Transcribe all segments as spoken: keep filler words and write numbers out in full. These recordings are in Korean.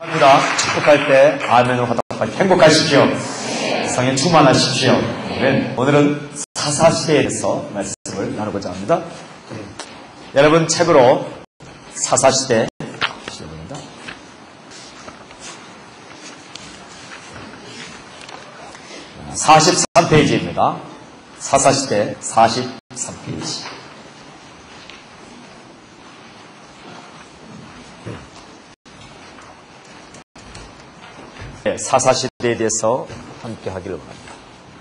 합니다. 축복할 때 아멘으로 화답하니 행복하십시오. 성에 충만하십시오. 네, 오늘은 사사시대에 대해서 말씀을 나누고자 합니다. 여러분 책으로 사사시대 시작합니다. 사십삼 페이지입니다. 사사시대 사십삼 페이지. 네, 사사시대에 대해서 함께 하기를 바랍니다.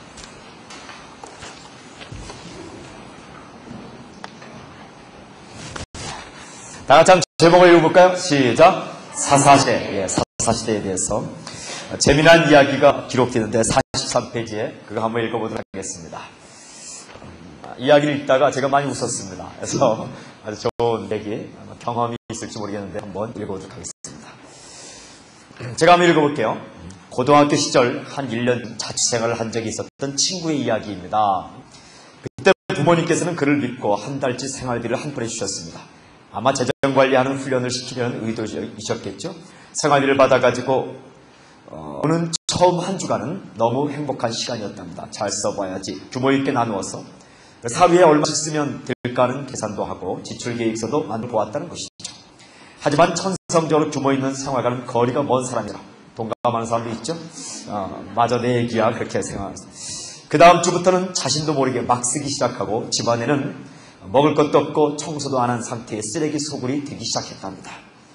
다 같이 한번 제목을 읽어볼까요? 시작! 사사시대. 예, 사사시대에 대해서 재미난 이야기가 기록되는데 사십삼 페이지에 그거 한번 읽어보도록 하겠습니다. 이야기를 읽다가 제가 많이 웃었습니다. 그래서 아주 좋은 얘기, 경험이 있을지 모르겠는데 한번 읽어보도록 하겠습니다. 제가 한번 읽어볼게요. 고등학교 시절 한 일 년 자취생활을 한 적이 있었던 친구의 이야기입니다. 그때 부모님께서는 그를 믿고 한 달치 생활비를 한 푼에 주셨습니다. 아마 재정관리하는 훈련을 시키려는 의도이셨겠죠. 생활비를 받아가지고 어, 오는 처음 한 주간은 너무 행복한 시간이었답니다. 잘 써봐야지 규모 있게 나누어서 사위에 얼마씩 쓰면 될까는 계산도 하고 지출계획서도 만들어 보았다는 것이죠. 하지만 천성적으로 규모 있는 생활과는 거리가 먼 사람이라 동감하는 사람도 있죠. 어, 마저 내 얘기야 그렇게 생각합니다. 그 다음 주부터는 자신도 모르게 막 쓰기 시작하고 집안에는 먹을 것도 없고 청소도 안 한 상태의 쓰레기 소굴이 되기 시작했답니다.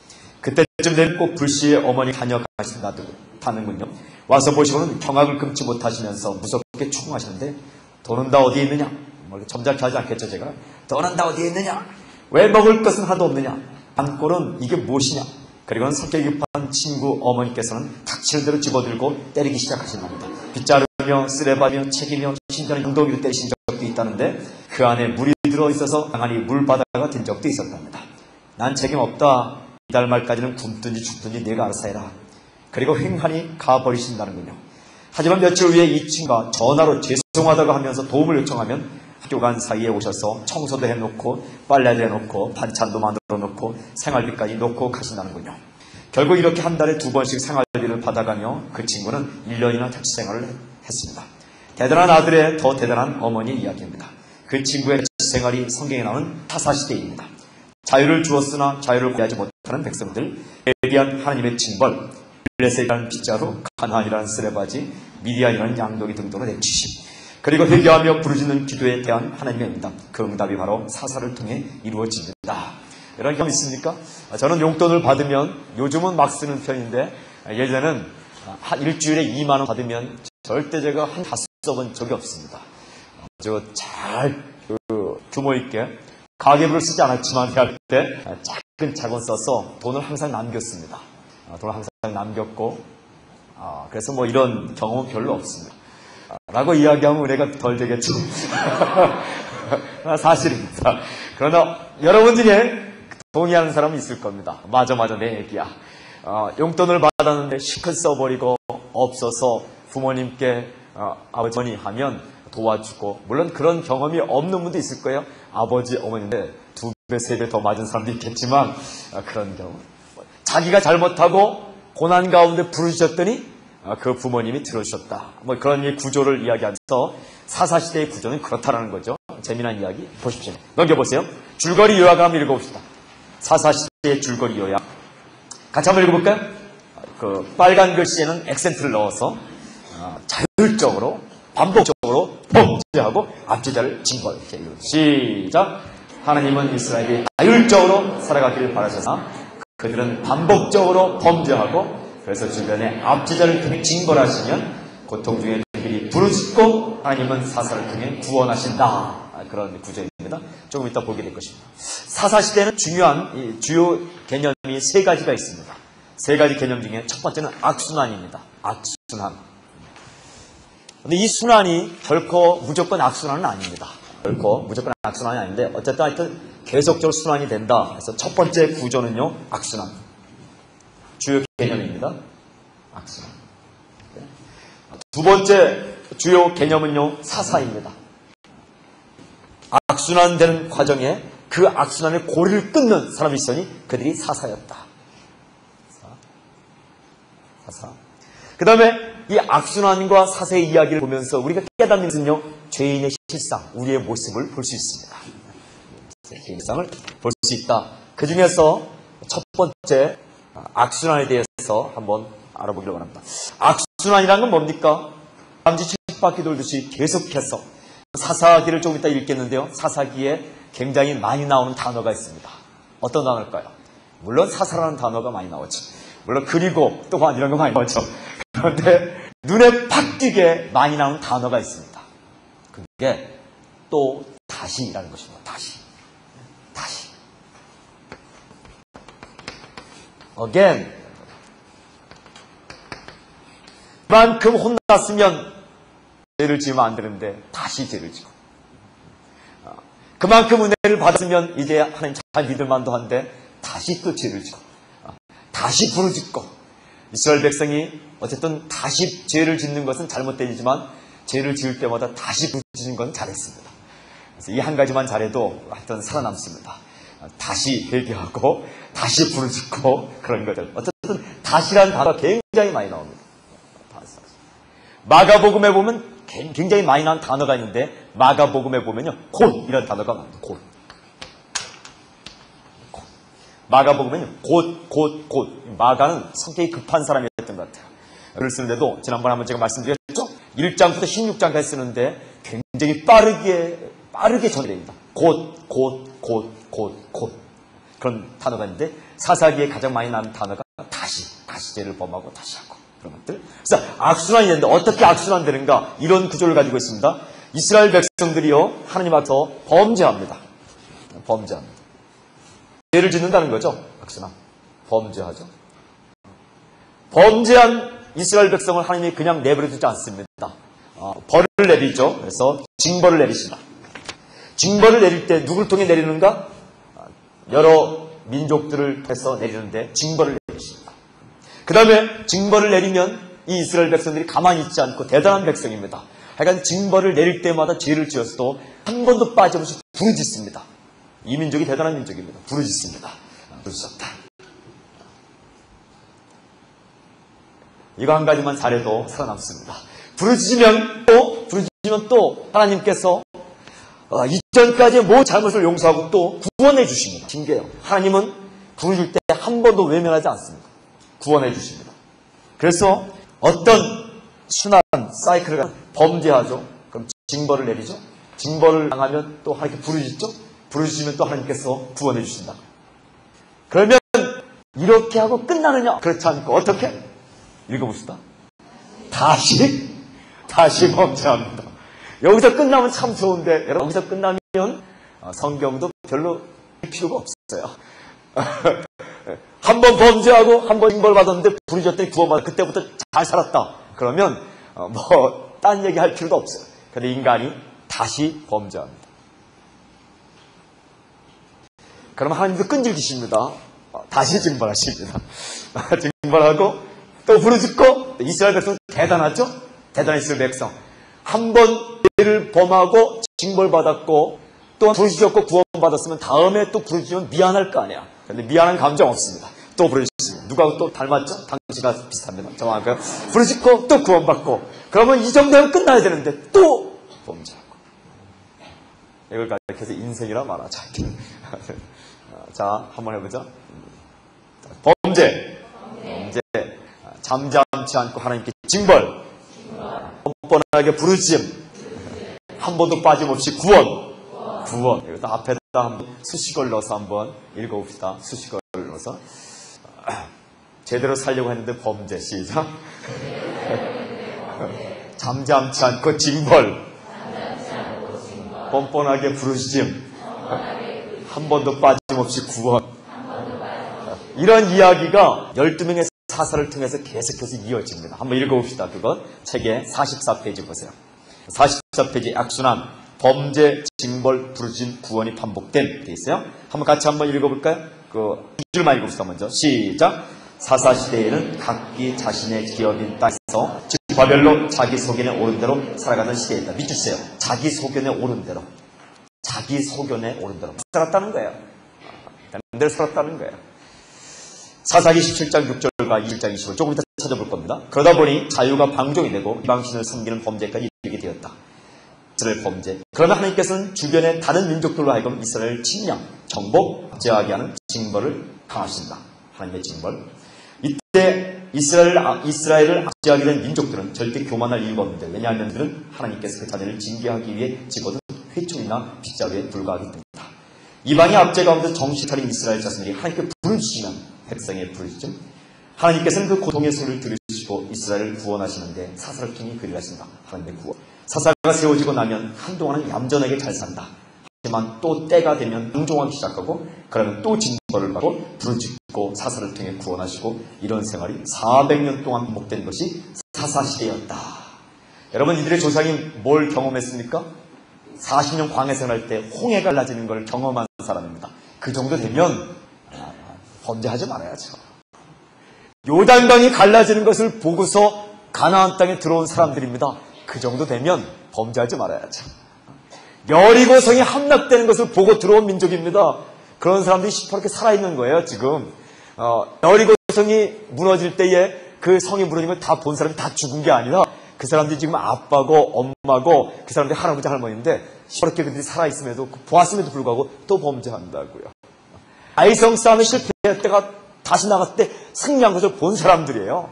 그때쯤 되면 꼭 불시에 어머니 다녀가신다는군요. 와서 보시고는 경악을 금치 못하시면서 무섭게 추궁하시는데 돈은 다 어디에 있느냐? 뭐 점잖게 하지 않겠죠 제가. 돈은 다 어디에 있느냐? 왜 먹을 것은 하나도 없느냐? 안골은 이게 무엇이냐? 그리고는 성격이 급한 친구 어머니께서는 닥치는 대로 집어들고 때리기 시작하신답니다. 빗자루며 쓰레받으며 책이며 심지어는 엉덩이로 때리신 적도 있다는데 그 안에 물이 들어있어서 강하니 물바다가 된 적도 있었답니다. 난 책임 없다. 이달 말까지는 굶든지 죽든지 내가 알아서 해라. 그리고 횡하니 가버리신다는군요. 하지만 며칠 후에 이 친구가 전화로 죄송하다고 하면서 도움을 요청하면 학교 간 사이에 오셔서 청소도 해놓고 빨래도 해놓고 반찬도 만들어 놓고 생활비까지 놓고 가신다는군요. 결국 이렇게 한 달에 두 번씩 생활비를 받아가며 그 친구는 일 년이나 자취생활을 했습니다. 대단한 아들의 더 대단한 어머니의 이야기입니다. 그 친구의 자취생활이 성경에 나오는 사사시대입니다. 자유를 주었으나 자유를 구하지 못하는 백성들, 에비한 하나님의 징벌, 블레셋이라는 빗자루, 가나안이라는 쓰레바지, 미디안이라는 양동이 등등으로 내주심, 그리고 회개하며 부르짖는 기도에 대한 하나님의 응답, 그 응답이 바로 사사를 통해 이루어집니다. 이런 경험 있습니까? 저는 용돈을 받으면 요즘은 막 쓰는 편인데 예전에는 한 일주일에 이만 원 받으면 절대 제가 한 다 써본 적이 없습니다. 저 잘 그 규모 있게 가계부를 쓰지 않았지만 대학 때 작은 자본 써서 돈을 항상 남겼습니다. 돈을 항상 남겼고 그래서 뭐 이런 경험은 별로 없습니다. 라고 이야기하면 은혜가 덜 되겠죠. 사실입니다. 그러나 여러분 중에 동의하는 사람은 있을 겁니다. 맞아 맞아 내 얘기야. 어, 용돈을 받았는데 시컷 써버리고 없어서 부모님께 어, 아버지 어머니 하면 도와주고, 물론 그런 경험이 없는 분도 있을 거예요. 아버지 어머니인데 두 배 세 배 더 맞은 사람도 있겠지만 어, 그런 경우 자기가 잘못하고 고난 가운데 부르셨더니 그 부모님이 들어주셨다. 뭐 그런 구조를 이야기하면서 사사시대의 구조는 그렇다라는 거죠. 재미난 이야기 보십시오. 넘겨보세요. 줄거리 요약을 한번 읽어봅시다. 사사시대의 줄거리 요약. 같이 한번 읽어볼까요? 그 빨간 글씨에는 액센트를 넣어서 어, 자율적으로 반복적으로 범죄하고 압제자를 징벌. 이렇게 읽어요. 시작. 하나님은 이스라엘이 자율적으로 살아가기를 바라셔서 그들은 반복적으로 범죄하고 그래서 주변에 압제자를 통해 징벌하시면 고통 중에 그들이 부르짖고 하나님은 사사를 통해 구원하신다. 그런 구조입니다. 조금 이따 보게 될 것입니다. 사사시대는 중요한 이 주요 개념이 세 가지가 있습니다. 세 가지 개념 중에 첫 번째는 악순환입니다. 악순환. 근데 이 순환이 결코 무조건 악순환은 아닙니다. 결코 무조건 악순환이 아닌데 어쨌든 하여튼 계속적으로 순환이 된다. 그래서 첫 번째 구조는요, 악순환. 주요 개념입니다. 악순환. 두 번째 주요 개념은요, 사사입니다. 악순환되는 과정에 그 악순환의 고리를 끊는 사람이 있으니 그들이 사사였다. 사사. 그 다음에 이 악순환과 사사의 이야기를 보면서 우리가 깨닫는 것은요, 죄인의 실상, 우리의 모습을 볼 수 있습니다. 죄인의 실상을 볼 수 있다. 그 중에서 첫 번째 악순환에 대해서 한번 알아보기로 합니다. 악순환이라는 건 뭡니까? 잠시 쳇바퀴 돌듯이 계속해서 사사기를 조금 이따 읽겠는데요. 사사기에 굉장히 많이 나오는 단어가 있습니다. 어떤 단어일까요? 물론 사사라는 단어가 많이 나오죠. 물론 그리고 또한 이런 거 많이 나오죠. 그런데 눈에 팍 띄게 많이 나오는 단어가 있습니다. 그게 또 다시라는 것입니다. 다시. 다시. Again. 그만큼 혼났으면 죄를 지으면 안 되는데 다시 죄를 지고, 그만큼 은혜를 받았으면 이제 하나님 잘 믿을 만도 한데 다시 또 죄를 지고, 다시 부르짖고. 이스라엘 백성이 어쨌든 다시 죄를 짓는 것은 잘못된 일이지만 죄를 지을 때마다 다시 부르짖는 건 잘했습니다. 그래서 이 한 가지만 잘해도 하여튼 살아남습니다. 다시 회개하고 다시 부르짖고 그런 것들. 어쨌든 다시라는 단어가 굉장히 많이 나옵니다. 마가복음에 보면 굉장히 많이 나온 단어가 있는데, 마가복음에 보면요, 곧 이런 단어가 나옵니다. 곧. 곧. 마가복음에는요, 곧, 곧, 곧. 마가는 성격이 급한 사람이었던 것 같아요. 글을 쓰는데도 지난번에 한번 제가 말씀드렸죠? 일 장부터 십육 장까지 쓰는데 굉장히 빠르게, 빠르게 전해됩니다. 곧, 곧, 곧, 곧, 곧. 그런 단어가 있는데, 사사기에 가장 많이 나는 단어가 다시, 다시 죄를 범하고 다시 하고. 그런 것들. 그래서 악순환이 되는데 어떻게 악순환되는가? 이런 구조를 가지고 있습니다. 이스라엘 백성들이요, 하나님 앞에서 범죄합니다. 범죄합니다. 죄를 짓는다는 거죠. 악순환. 범죄하죠. 범죄한 이스라엘 백성을 하나님이 그냥 내버려 두지 않습니다. 어, 벌을 내리죠. 그래서 징벌을 내리신다. 징벌을 내릴 때 누굴 통해 내리는가? 여러 민족들을 통해서 내리는데 징벌을 내리십니다. 그 다음에 징벌을 내리면 이 이스라엘 백성들이 가만히 있지 않고 대단한 백성입니다. 하여간 징벌을 내릴 때마다 죄를 지었어도 한 번도 빠짐없이 부르짖습니다. 이 민족이 대단한 민족입니다. 부르짖습니다. 부르짖었다. 이거 한 가지만 잘해도 살아남습니다. 부르짖으면 또 부르짖으면 또 하나님께서 어, 이전까지의 모든 잘못을 용서하고 또 구원해 주십니다. 신기해요. 하나님은 부르짖을 때 한 번도 외면하지 않습니다. 구원해 주십니다. 그래서 어떤 순환 사이클을 범죄하죠. 그럼 징벌을 내리죠. 징벌을 당하면 또 하나님께 부르짖죠. 부르짖으면 또 하나님께서 구원해 주신다. 그러면 이렇게 하고 끝나느냐? 그렇지 않고 어떻게? 읽어봅시다. 다시 다시 범죄합니다. 여기서 끝나면 참 좋은데 여러분, 여기서 끝나면 성경도 별로 필요가 없어요. 한 번 범죄하고 한 번 징벌 받았는데 부르짖었더니 구원받아. 그때부터 잘 살았다. 그러면 뭐 딴 얘기 할 필요도 없어요. 그런데 인간이 다시 범죄합니다. 그러면 하나님도 끈질기십니다. 다시 징벌하십니다. 징벌하고 또 부르짖고. 이스라엘 백성 대단하죠? 대단한 이스라엘 백성. 한 번 죄를 범하고 징벌받았고 또 부르짖었고 구원받았으면 다음에 또 부르짖으면 미안할 거 아니야. 그런데 미안한 감정 없습니다. 또 부르짖습니다. 누가 또 닮았죠? 당신과 비슷합니다. 저만큼 부르짖고 또 구원받고. 그러면 이 정도면 끝나야 되는데 또 범죄하고. 이걸 가르쳐서 인생이라 말하자. 자, 한번 해보자. 범죄. 범죄. 잠잠치 않고 하나님께 징벌. 뻔뻔하게 부르짖음. 한 번도 빠짐없이 구원. 구원. 이것도 앞에다 한번 수식어를 넣어서 한번 읽어봅시다. 수식어를 넣어서. 제대로 살려고 했는데 범죄. 시작. 잠잠치 않고 징벌. 뻔뻔하게 부르짖음. 한 번도 빠짐없이 구원. 이런 이야기가 열두 명의 사사를 통해서 계속해서 이어집니다. 한번 읽어봅시다. 그건 책의 사십사 페이지 보세요. 사십사 페이지 악순환, 범죄, 징벌, 부르짖음, 구원이 반복된 게 있어요. 한번 같이 한번 읽어볼까요? 그 두 줄만 읽어봅시다. 먼저 시작. 사사시대에는 각기 자신의 기업인 땅에서 지파별로 자기 소견에 오른 대로 살아가는 시대이다. 믿으세요. 자기 소견에 오른 대로. 자기 소견에 오른 대로 살았다는 거예요. 되는 대로 살았다는 거예요. 사사기 십칠 장 육 절과 이십일 장 이십 절 조금 이따 찾아볼 겁니다. 그러다 보니 자유가 방종이 되고 이방신을 섬기는 범죄까지 이르게 되었다. 이스라엘 범죄. 그러나 하나님께서는 주변의 다른 민족들로 하여금 이스라엘 침략, 정복, 압제하게 하는 징벌을 강하신다. 하나님의 징벌. 이때 이스라엘, 이스라엘을 압제하게 된 민족들은 절대 교만할 이유가 없는데, 왜냐하면 그들은 하나님께서 그 자녀를 징계하기 위해 집어든 회초리나 빗자루에 불과하기 때문이다. 이방의 압제 가운데 정신 차린 이스라엘 자손들이 하나님께 부르시면 백성의 부르시죠. 하나님께서는 그 고통의 소리를 들으시고 이스라엘을 구원하시는데 사사를 통해 그리하신다. 하나님의 구원. 사사가 세워지고 나면 한동안은 얌전하게 잘 산다. 하지만 또 때가 되면 방종하기 시작하고, 그러면 또 징벌을 받고 부르짖고 사사를 통해 구원하시고, 이런 생활이 사백 년 동안 반복된 것이 사사시대였다. 여러분, 이들의 조상이 뭘 경험했습니까? 사십 년 광야 생활할 때 홍해가 갈라지는 걸 경험한 사람입니다. 그 정도 되면 범죄하지 말아야죠. 요단강이 갈라지는 것을 보고서 가나안 땅에 들어온 사람들입니다. 그 정도 되면 범죄하지 말아야죠. 여리고성이 함락되는 것을 보고 들어온 민족입니다. 그런 사람들이 시퍼렇게 살아있는 거예요, 지금. 어, 여리고성이 무너질 때에 그 성이 무너진 걸 다 본 사람이 다 죽은 게 아니라, 그 사람들이 지금 아빠고 엄마고 그 사람들이 할아버지 할머니인데 시퍼렇게 그들이 살아있음에도, 보았음에도 불구하고 또 범죄한다고요. 아이성 싸움에 실패했다가 다시 나갔을 때 승리한 것을 본 사람들이에요.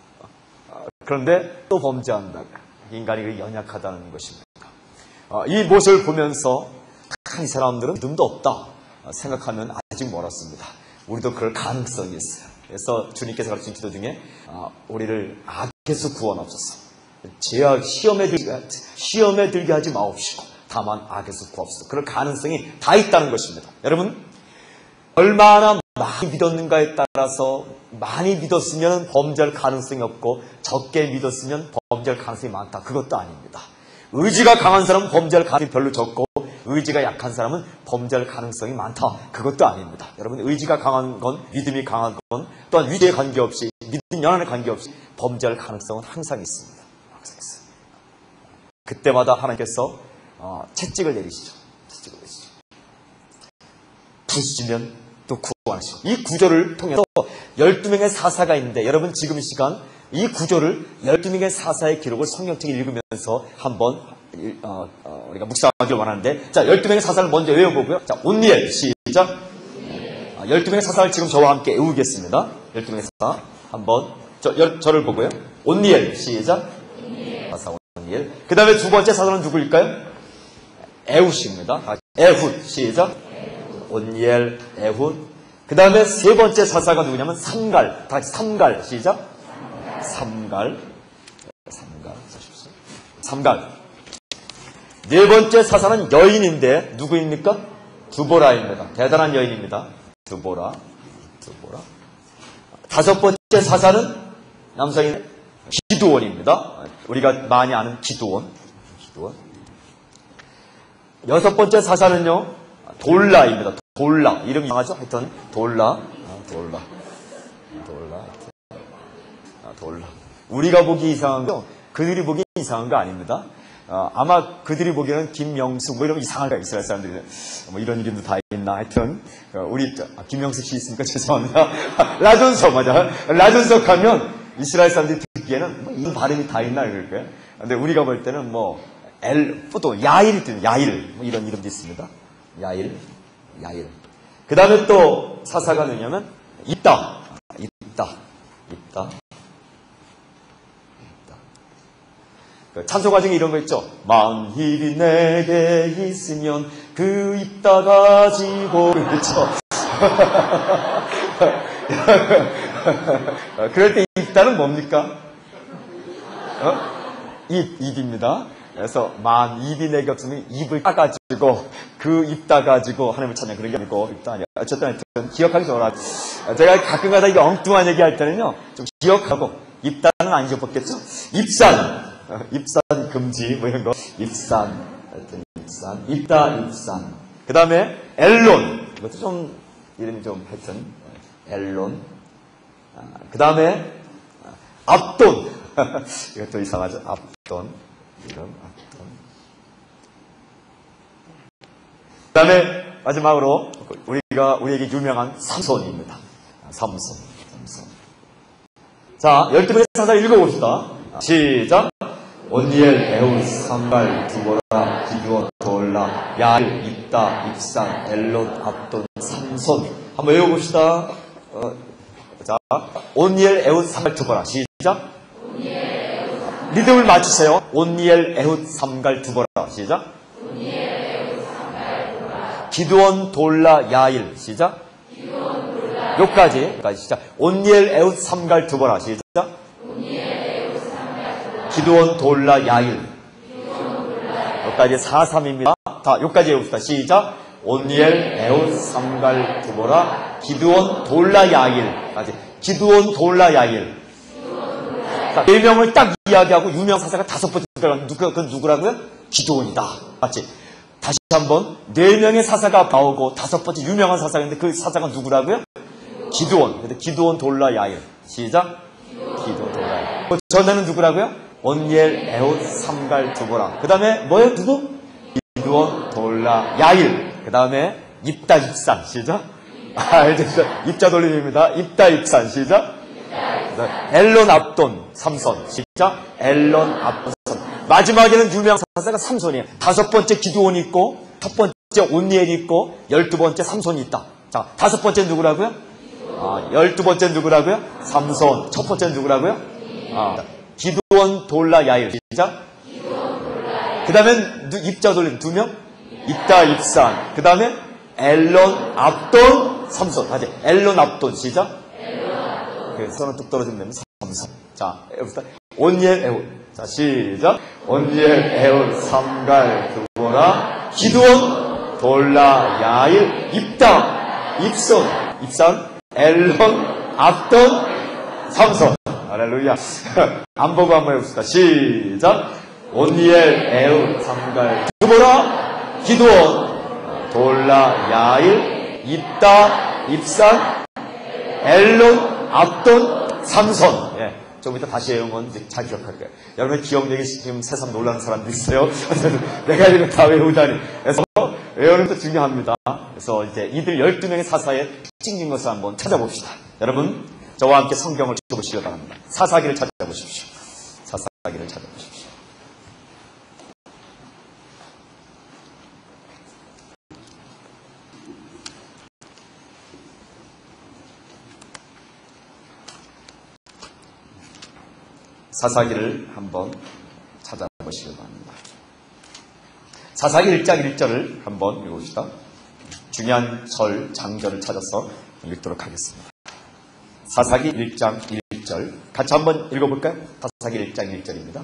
그런데 또 범죄한다고요. 인간이 연약하다는 것입니다. 이 모습을 보면서 이 사람들은 믿음도 없다 생각하면 아직 멀었습니다. 우리도 그럴 가능성이 있어요. 그래서 주님께서 가르친 기도 중에 우리를 악에서 구원하옵소서, 죄악 시험에 들게, 시험에 들게 하지 마옵시고 다만 악에서 구하옵소서. 그럴 가능성이 다 있다는 것입니다. 여러분, 얼마나 많이 믿었는가에 따라서, 많이 믿었으면 범죄할 가능성이 없고 적게 믿었으면 범죄할 가능성이 많다, 그것도 아닙니다. 의지가 강한 사람은 범죄할 가능성이 별로 적고 의지가 약한 사람은 범죄할 가능성이 많다, 그것도 아닙니다. 여러분, 의지가 강한 건, 믿음이 강한 건, 또한 위대에 관계없이, 믿음 연한에 관계없이 범죄할 가능성은 항상 있습니다. 항상 있어요. 그때마다 하나님께서 어, 채찍을 내리시죠. 채찍을 내리시죠. 부수시면 또 구원하시고. 이 구조를 통해서 열두 명의 사사가 있는데, 여러분 지금 이 시간 이 구조를 열두 명의 사사의 기록을 성경책에 읽으면서 한번 어, 어, 우리가 묵상하길 원하는데, 자, 열두 명의 사사를 먼저 외워보고요. 자, 온니엘 시작. 아, 열두 명의 사사를 지금 저와 함께 외우겠습니다. 열두 명의 사사 한번 저, 열, 저를 보고요. 온니엘 시작. 사사 온니엘. 그 다음에 두 번째 사사는 누구일까요? 에훗입니다. 아, 에훗 시작. 온니엘, 에훗. 그 다음에 세 번째 사사가 누구냐면 삼갈. 다 같이 삼갈 시작. 삼갈. 삼갈. 삼갈. 네 번째 사사는 여인인데 누구입니까? 두보라입니다. 대단한 여인입니다. 두보라. 두보라. 다섯 번째 사사는 남성인 기드온입니다. 우리가 많이 아는 기드온. 기드온. 여섯 번째 사사는요, 돌라입니다. 돌라. 이름이 이상하죠? 하여튼 돌라. 아, 돌라. 돌라. 아, 돌라. 우리가 보기 이상한 거, 그들이 보기 이상한 거 아닙니다. 어, 아마 그들이 보기에는 김명숙 뭐 이런 이상한 거, 이스라엘 사람들이 뭐 이런 이름도 다 있나. 하여튼 어, 우리 아, 김명숙 씨 있으니까 죄송합니다. 라존석 맞아. 라존석 하면 이스라엘 사람들이 듣기에는 뭐 이런 발음이 다 있나 그럴 거예요. 근데 우리가 볼 때는 뭐 엘, 또 야일이 뜨는 야일 뭐 이런 이름도 있습니다. 야일, 야일. 그 다음에 또 사사가 누구냐면 있다, 있다, 있다. 찬송 중에 이런 거 있죠. 만일이 내게 있으면 그 있다 가지고, 그렇죠. 그럴 때 있다는 뭡니까? 어? 입, 입입니다. 그래서 만 입이 내게 없으면 입을 따가지고 그 입 따가지고 하나님을 찾는 그런 게 아니고, 입도 아니야. 어쨌든 하여튼 기억하기 좋아라. 제가 가끔가다 이게 엉뚱한 얘기 할 때는요, 좀 기억하고, 입다는 안 잊어먹겠죠? 입산. 입산 금지 뭐 이런 거. 입산. 하여튼 입산. 입다 입산. 그 다음에 엘론. 이것도 좀 이름이 좀 하여튼 엘론. 아, 그 다음에 압돈. 이것도 이상하죠. 압돈. 이름 압돈. 그 다음에 마지막으로 우리가 우리에게 유명한 삼손입니다. 삼손. 삼손. 자, 열두 명의 사사를 읽어봅시다. 시작. 온니엘, 에훗, 삼갈, 두보라, 기드온, 돌라, 야일, 입다, 입산, 엘론, 압돈, 삼손. 한번 외워봅시다. 어, 자, 온니엘, 에훗, 삼갈, 두보라. 시작. 리듬을 맞추세요. 온니엘, 에훗, 삼갈, 두보라. 시작. 기드온, 돌라, 야일. 시작. 여기까지. 여기까지 시작. 온니엘, 에훗, 삼갈, 두보라. 시작. 기드온, 돌라, 야일. 여기까지 사, 삼입니다. 다, 여기까지 해봅시다. 시작. 온니엘, 에훗, 삼갈, 두보라, 기드온, 돌라, 야일. 까지. 기드온, 돌라, 야일. 자, 네 명을 딱 이야기하고 유명 사사가 다섯 번째 들어가는 누구, 그건 누구라고요? 기드온이다. 맞지? 다시 한번 네 명의 사사가 나오고 다섯 번째 유명한 사사가 있는데 그 사사가 누구라고요? 기드온. 근데 기드온, 돌라, 야일. 시작. 기드온, 돌라, 야일. 전에는 누구라고요? 온니엘, 에훗, 삼갈, 두보라. 그 다음에 뭐예요? 누구? 기드온, 돌라, 야일. 그 다음에 입다, 입산. 시작. 아, 이제 입자 돌림입니다. 입다, 입산. 시작. 엘론, 압돈, 삼손. 시작. 엘론, 압돈, 삼손. 마지막에는 유명 사사가 삼손이에요. 다섯 번째 기드온이 있고, 첫 번째 온니엘이 있고, 열두 번째 삼손이 있다. 자, 다섯 번째 누구라고요? 아, 열두 번째 누구라고요? 삼손. 첫 번째 누구라고요? 아, 기드온, 돌라, 야일. 시작. 그 다음에 입자 돌림 두 명? 입다, 입산. 그 다음에 엘론, 압돈, 삼손. 하지. 엘론, 압돈. 시작. 그 손은 뚝 떨어지면 됩니다. 삼손. 자, 해봅시다. 온니엘, 에훗. 자, 시작. 온니엘, 에훗, 삼갈, 두보라, 기드온, 돌라, 야일, 입다, 입손, 입산, 엘론, 압돈, 삼손. 할렐루야. 안 보고 한번 해봅시다. 시작. 온니엘, 에훗, 삼갈, 두보라, 기드온, 돌라, 야일, 입다, 입산, 엘론, 압돈, 삼손. 예. 좀 이따 다시 외운 건 이제 잘 기억할 거예요. 여러분의 기억력이 지금 새삼 놀라는 사람도 있어요. 내가 이거 다 외우다니. 그래서 외우는 것도 중요합니다. 그래서 이제 이들 열두 명의 사사의 특징인 것을 한번 찾아봅시다. 여러분, 저와 함께 성경을 읽어보시기 바랍니다. 사사기를 찾아보십시오. 사사기를 찾아보십시오. 사사기를 한번 찾아보시기 바랍니다. 사사기 일 장 일 절을 한번 읽어봅시다. 중요한 절, 장절을 찾아서 읽도록 하겠습니다. 사사기 일 장 일 절 같이 한번 읽어볼까요? 사사기 일 장 일 절입니다.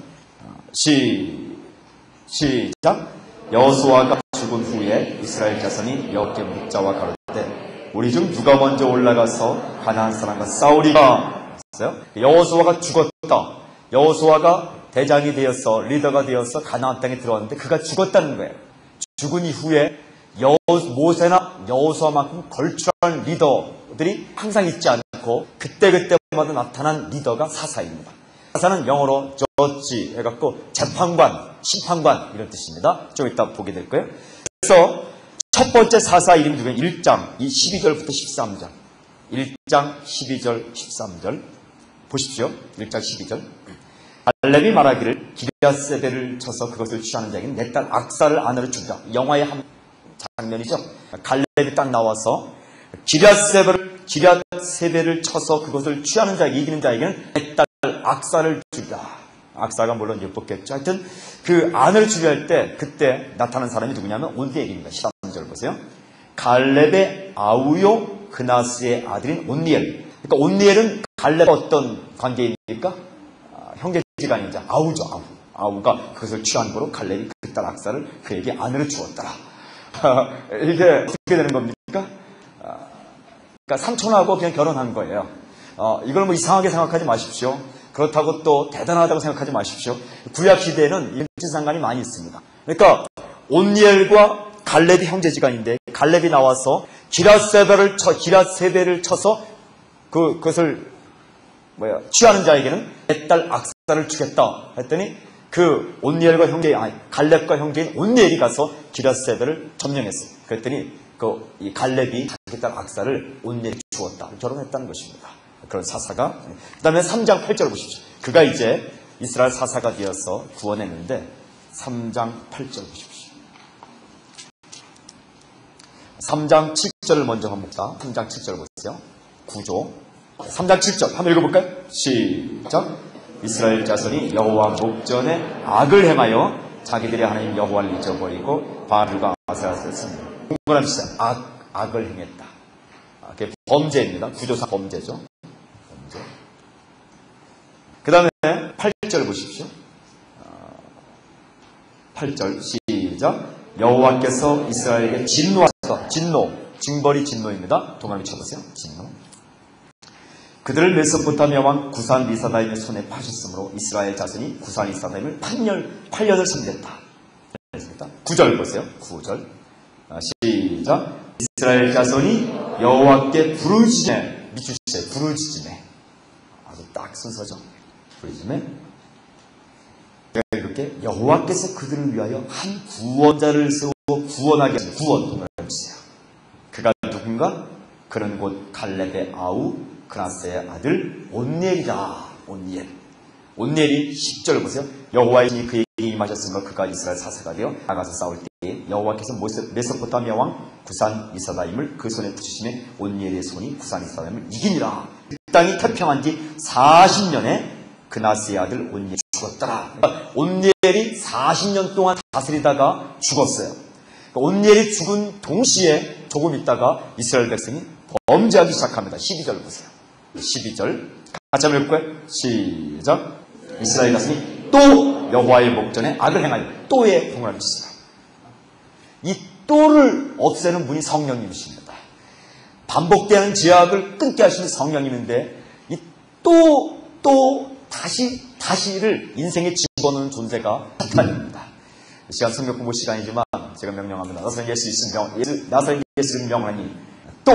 시, 시작. 여호수아가 죽은 후에 이스라엘 자손이 여호와께 묻자와 가로되 우리 중 누가 먼저 올라가서 가나안 사람과 싸우리까? 여호수아가 죽었다. 여호수아가 대장이 되어서 리더가 되어서 가나안 땅에 들어왔는데 그가 죽었다는 거예요. 죽은 이후에 여, 모세나 여호수아만큼 걸출한 리더들이 항상 있지 않고 그때그때마다 나타난 리더가 사사입니다. 사사는 영어로 저지 해갖고 재판관, 심판관 이런 뜻입니다. 좀 이따 보게 될 거예요. 그래서 첫 번째 사사 이름이 누구예요? 일 장 십이 절부터 십삼 절. 일 장 십이 절 십삼 절 보십시오. 일 장 십이 절. 갈렙이 말하기를 기랴세벨을 쳐서 그것을 취하는 자에게는 내 딸 악사를 아내로 준다. 영화의 한 장면이죠. 갈렙이 딱 나와서 기랴세벨을 기랴세벨을 쳐서 그것을 취하는 자에게 이기는 자에게는 내 딸 악사를 주다. 악사가 물론 예뻤겠죠. 하여튼 그 아내를 주려 할 때 그때 나타난 사람이 누구냐면 온니엘입니다. 십삼 절 보세요. 갈렙의 아우요 그나스의 아들인 온니엘. 그러니까 온니엘은 갈렙과 어떤 관계입니까? 아, 형제지간이자 아우죠. 아우. 아우가 그것을 취한 거로 갈렙이 그 딸 악사를 그에게 아내로 주었더라. 이게 어떻게 되는 겁니까? 아, 그러니까 삼촌하고 그냥 결혼한 거예요. 어, 이걸 뭐 이상하게 생각하지 마십시오. 그렇다고 또 대단하다고 생각하지 마십시오. 구약 시대에는 일치상관이 많이 있습니다. 그러니까 온니엘과 갈렙이 형제지간인데 갈렙이 나와서 기랴세벨을 쳐 기랴세벨을 쳐서 그 그것을 뭐야 취하는 자에게는 내 딸 악사를 주겠다 했더니 그 온니엘과 형제 아니 갈렙과 형제인 온니엘이 가서 기랴세벨을 점령했어요. 그랬더니 그 이 갈렙이 자기 딸 악사를 온니엘이 주었다. 결혼했다는 것입니다. 그런 사사가. 그 다음에 삼 장 팔 절 보십시오. 그가 이제 이스라엘 사사가 되어서 구원했는데 삼 장 팔 절 보십시오. 삼 장 칠 절을 먼저 한번 봅시다. 삼 장 칠 절 보세요. 구조. 삼 장 칠 절 한번 읽어볼까요? 시작. 이스라엘 자손이 여호와 목전에 악을 행하여 자기들의 하나님 여호와를 잊어버리고 바알과 아세라를 씁니다. 공부합시다. 악, 악을 행했다. 아, 그게 범죄입니다. 구조상 범죄죠. 범죄. 그 다음에 팔 절 보십시오. 팔 절 시작. 여호와께서 이스라엘에게 진노하셔서, 진노, 징벌이 진노입니다. 동그라미 쳐보세요. 진노. 그들을 메소포타미아 왕 구산 리사다임의 손에 파셨으므로 이스라엘 자손이 구산 리사다임을 팔 년, 팔 년을 섬겼다. 구 절 보세요. 구 절. 시작. 이스라엘 자손이 여호와께 부르짖음에, 밑줄치세요. 부르짖음에. 아주 딱 순서죠. 부르짖음에. 이렇게 여호와께서 그들을 위하여 한 구원자를 세우고 구원하게 하신 구원. 그가 누군가? 그는 곧 갈렙의 아우 그나스의 아들 온니엘이다. 온니엘. 온니엘이 십 절 보세요. 여호와의 신이 그에게 임하셨으므로 그가 이스라엘 사사가 되어 나가서 싸울 때에 여호와께서 메소포타미아 왕 구산 리사다임을 그 손에 붙이심에 온니엘의 손이 구산 리사다임을 이기니라. 그 땅이 태평한 뒤 사십 년에 그나스의 아들 온니엘이 죽었더라. 그러니까 온니엘이 사십 년 동안 다스리다가 죽었어요. 그러니까 온니엘이 죽은 동시에 조금 있다가 이스라엘 백성이 범죄하기 시작합니다. 십이 절 보세요. 십이 절 같이 한번 읽을까요? 시작. 이스라엘 자손이 또 여호와의 목전에 악을 행하여. 또의 동그라미 치세요. 이 또를 없애는 분이 성령님이십니다. 반복되는 죄악을 끊게 하시는 성령님인데 이 또, 또 다시 다시를 인생에 집어넣는 존재가 사탄입니다. 시간 성경 공부 시간이지만 제가 명령합니다. 나사렛 예수 있으면 예수, 나사렛 예수를 명하니 또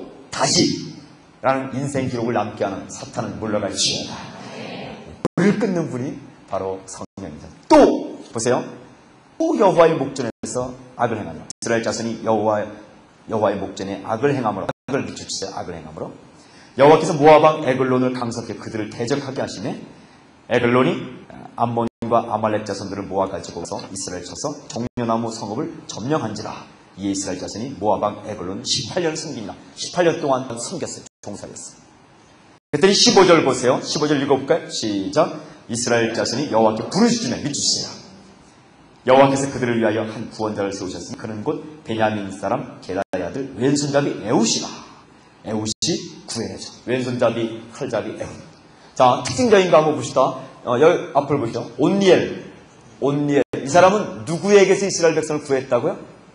다시라는 인생 기록을 남게 하는 사탄은 물러갈지어다. 불을 끊는 분이 바로 성령입니다. 또 보세요. 또 여호와의 목전에서 악을 행하며 이스라엘 자손이 여호와 여호와의 목전에 악을 행함으로 악을 비추시되 악을 행함으로 여호와께서 모압 왕 에글론을 강섭해 그들을 대적하게 하시네. 에글론이 암몬과 아말렉 자손들을 모아가지고서 이스라엘 쳐서 종려나무 성읍을 점령한지라. 이에 이스라엘 자손이 모압 왕 에글론 십팔 년을 섬깁니다. 십팔 년 동안 섬겼어요. 종살이었어요. 그랬더니 십오 절 보세요. 십오 절 읽어볼까요? 시작. 이스라엘 자손이 여호와께 부르짖으며 밑주시라. 여호와께서 그들을 위하여 한 구원자를 세우셨으니 그는 곧 베냐민 사람 게다의 아들 왼손잡이 에훗이라. 에훗이 구해내죠. 왼손잡이 칼잡이 에훗. 자, 특징적인 거 한번 봅시다. 어, 여기 앞을 보시죠. 온니엘. 온니엘. 이 사람은 누구에게서 이스라엘 백성을 구했다고요?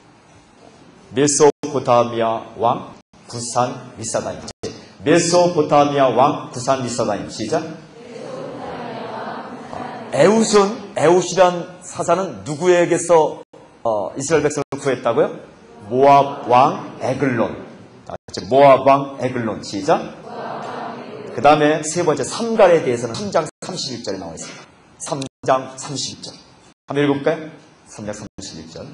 메소포타미아 왕 구산 리사다임. 메소포타미아 왕 구산 리사다임. 시작. 에훗은, 에훗이란 사사는 누구에게서 어, 이스라엘 백성을 구했다고요? 모압 왕 에글론. 모압 왕 에글론. 시작. 그 다음에 세 번째 삼갈에 대해서는 삼 장 삼십일 절에 나와 있습니다. 삼 장 삼십일 절. 한번 읽어볼까요? 삼 장 삼십일 절.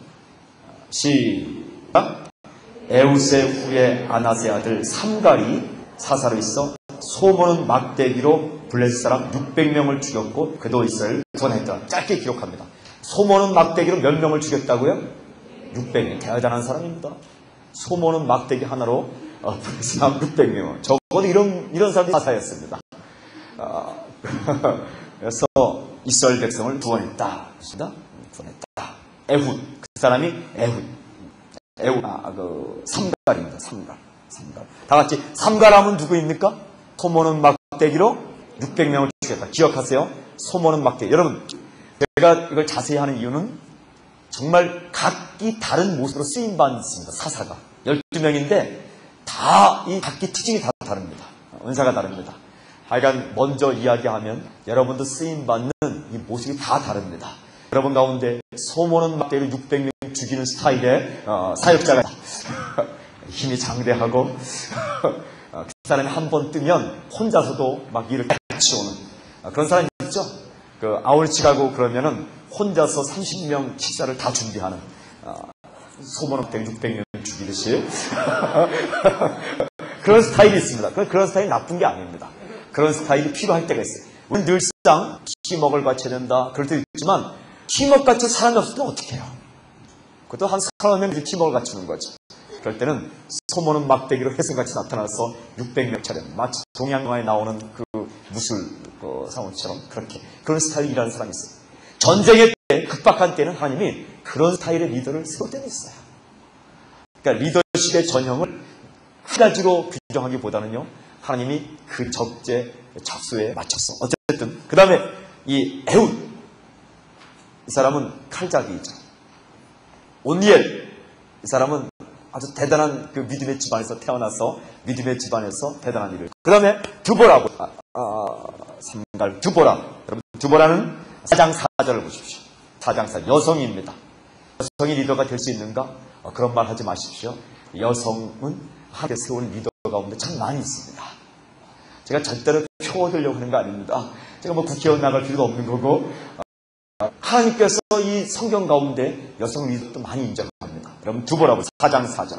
시작. 에훗의 후에 아낫의 아들 삼갈이 사사로 있어 소모는 막대기로 블레셋 사람 육백 명을 죽였고 그도 이스라엘을 구원했더라. 짧게 기록합니다. 소모는 막대기로 몇 명을 죽였다고요? 육백 명. 대단한 사람입니다. 소모는 막대기 하나로 어, 블레셋 사람 육백 명. 적어도 이런, 이런 사람이 사사였습니다. 어, 그래서 이스라엘 백성을 구원했다. 구원했다. 에훗. 그 사람이 에훗. 에훗. 아, 그, 삼갈입니다. 삼갈. 삼갈. 다 같이 삼갈하면 누구입니까? 소모는 막대기로 육백 명을 죽였다. 기억하세요. 소모는 막대기. 여러분, 제가 이걸 자세히 하는 이유는 정말 각기 다른 모습으로 쓰임받는 있습니다. 사사가. 열두 명인데 다 이 각기 특징이 다 다릅니다. 은사가 다릅니다. 하여간 먼저 이야기하면 여러분도 쓰임받는 이 모습이 다 다릅니다. 여러분 가운데 소모는 막대기로 육백 명 죽이는 스타일의 어, 사역자가 힘이 장대하고 그 사람이 한 번 뜨면 혼자서도 막 일을 같이 오는 그런 사람이 있죠. 그 아울치 가고 그러면은 혼자서 삼십 명 식사를 다 준비하는 소모는 막대기 육백 명 죽이듯이 그런 스타일이 있습니다. 그런, 그런 스타일이 나쁜 게 아닙니다. 그런 스타일이 필요할 때가 있어요. 우리는 늘상 팀워크를 갖춰야 된다. 그럴 때도 있지만 팀워크 갖출 사람이 없을 때 어떻게 해요? 그것도 한 서너 명이 팀워크를 갖추는 거지. 그럴 때는 소모는 막대기로 혜성같이 나타나서 육백 명처럼 마치 동양영화에 나오는 그 무술 그 상황처럼 그렇게 그런 스타일이 일하는 사람이 있어요. 전쟁의 때 급박한 때는 하나님이 그런 스타일의 리더를 세울 때는 있어요. 그러니까 리더십의 전형을 한 가지로 규정하기보다는요, 하나님이 그 적재 적수에 맞췄어. 어쨌든 그 다음에 이 에훗, 이 사람은 칼자기이죠. 온니엘, 이 사람은 아주 대단한 그 믿음의 집안에서 태어나서 믿음의 집안에서 대단한 일을. 그 다음에 두보라고, 아, 아, 삼갈 두보라. 여러분, 두보라는 사장 사절을 보십시오. 사장 사 여성입니다. 여성이 리더가 될 수 있는가? 어, 그런 말 하지 마십시오. 여성은 하나님께 세운 리더 가운데 참 많이 있습니다. 제가 절대로 표 얻으려고 하는 거 아닙니다. 제가 뭐 국회의원 나갈 필요도 없는 거고, 어, 하나님께서 이 성경 가운데 여성 리더도 많이 인정합니다. 여러분, 두보라고 사장 사절.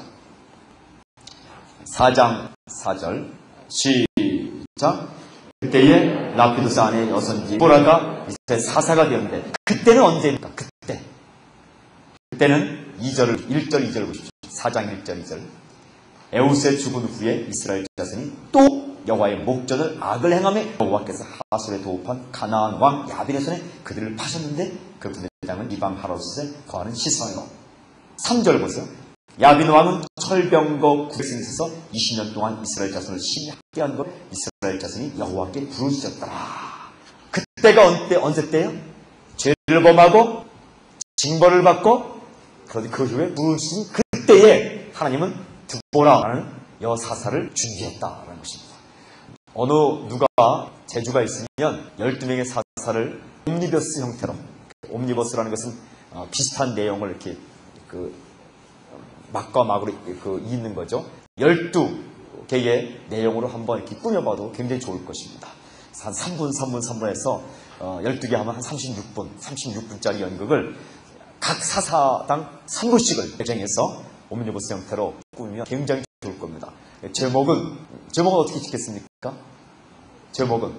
사장 사절. 시작. 그때에 라피두스 아내 여선지 두보라가 이스라엘 사사가 되었는데, 그때는 언제입니까? 그때. 그때는 이 절을, 일 절, 이 절 보십시오. 사장 일 절, 이 절. 에훗의 죽은 후에 이스라엘 자손이 또 여호와의 목전을 악을 행하며 여호와께서 하솔에 도읍한 가나안 왕 야빈의 손에 그들을 파셨는데 그 군대장은 이방 하롯에 거하는 시선으로. 삼 절 보세요. 야빈 왕은 철병거 구백성에 있어서 이십 년 동안 이스라엘 자손을 심히 학대한 것 이스라엘 자손이 여호와께 부르짖었더라. 그때가 언제, 언제 때요? 죄를 범하고 징벌을 받고 그런데 그 후에 부르짖은 그때에 하나님은 두보라라는 여사사를 준비했다라는 것입니다. 어느 누가 재주가 있으면 열두 명의 사사를 옴니버스 형태로, 옴니버스라는 것은 어, 비슷한 내용을 이렇게 그 막과 막으로 그 잇는 거죠. 열두 개의 내용으로 한번 이렇게 꾸며봐도 굉장히 좋을 것입니다. 한 삼 분, 삼 분, 삼 분에서 어, 열두 개 하면 한 삼십육 분, 삼십육 분짜리 연극을 각 사사당 삼 부씩을 배정해서 옴니버스 형태로 꾸미면 굉장히 좋을 겁니다. 제목은, 제목은 어떻게 짓겠습니까? 제목은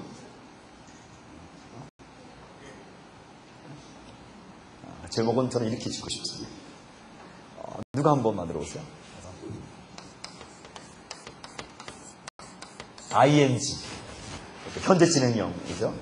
제목은 저는 이렇게 짓고 싶습니다. 어, 누가 한번 만들어 보세요. 아이엔지. 현재 진행형이죠.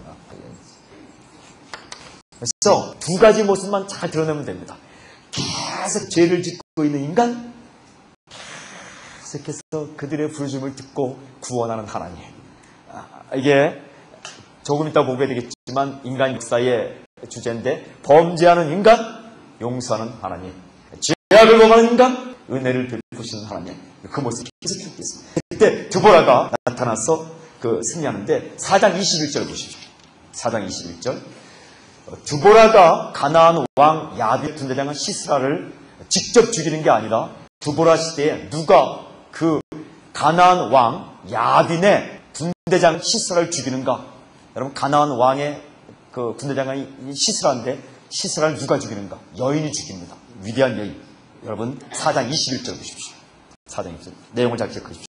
그래서 두 가지 모습만 잘 드러내면 됩니다. 계속 죄를 짓고 있는 인간, 계속해서 그들의 부르심을 듣고 구원하는 하나님. 이게 조금 이따 보게 되겠지만 인간 역사의 주제인데, 범죄하는 인간, 용서하는 하나님. 죄악을 범하는 인간, 은혜를 베푸시는 하나님. 그 모습이 계속 있겠습니다. 그때 두보라가 나타나서 그 승리하는데, 사 장 이십일 절 보십시오. 사 장 이십일 절. 두보라가 가나안 왕 야빈 군대장은 시스라를 직접 죽이는 게 아니라 두보라 시대에 누가 그 가나안 왕 야빈의 군대장 시스라를 죽이는가? 여러분, 가나안 왕의 그 군대장이 시스라인데 시스라를 누가 죽이는가? 여인이 죽입니다. 위대한 여인. 여러분, 사 장 이십일 절 보십시오. 사 장 이십일 절. 내용을 잘 기억하십시오.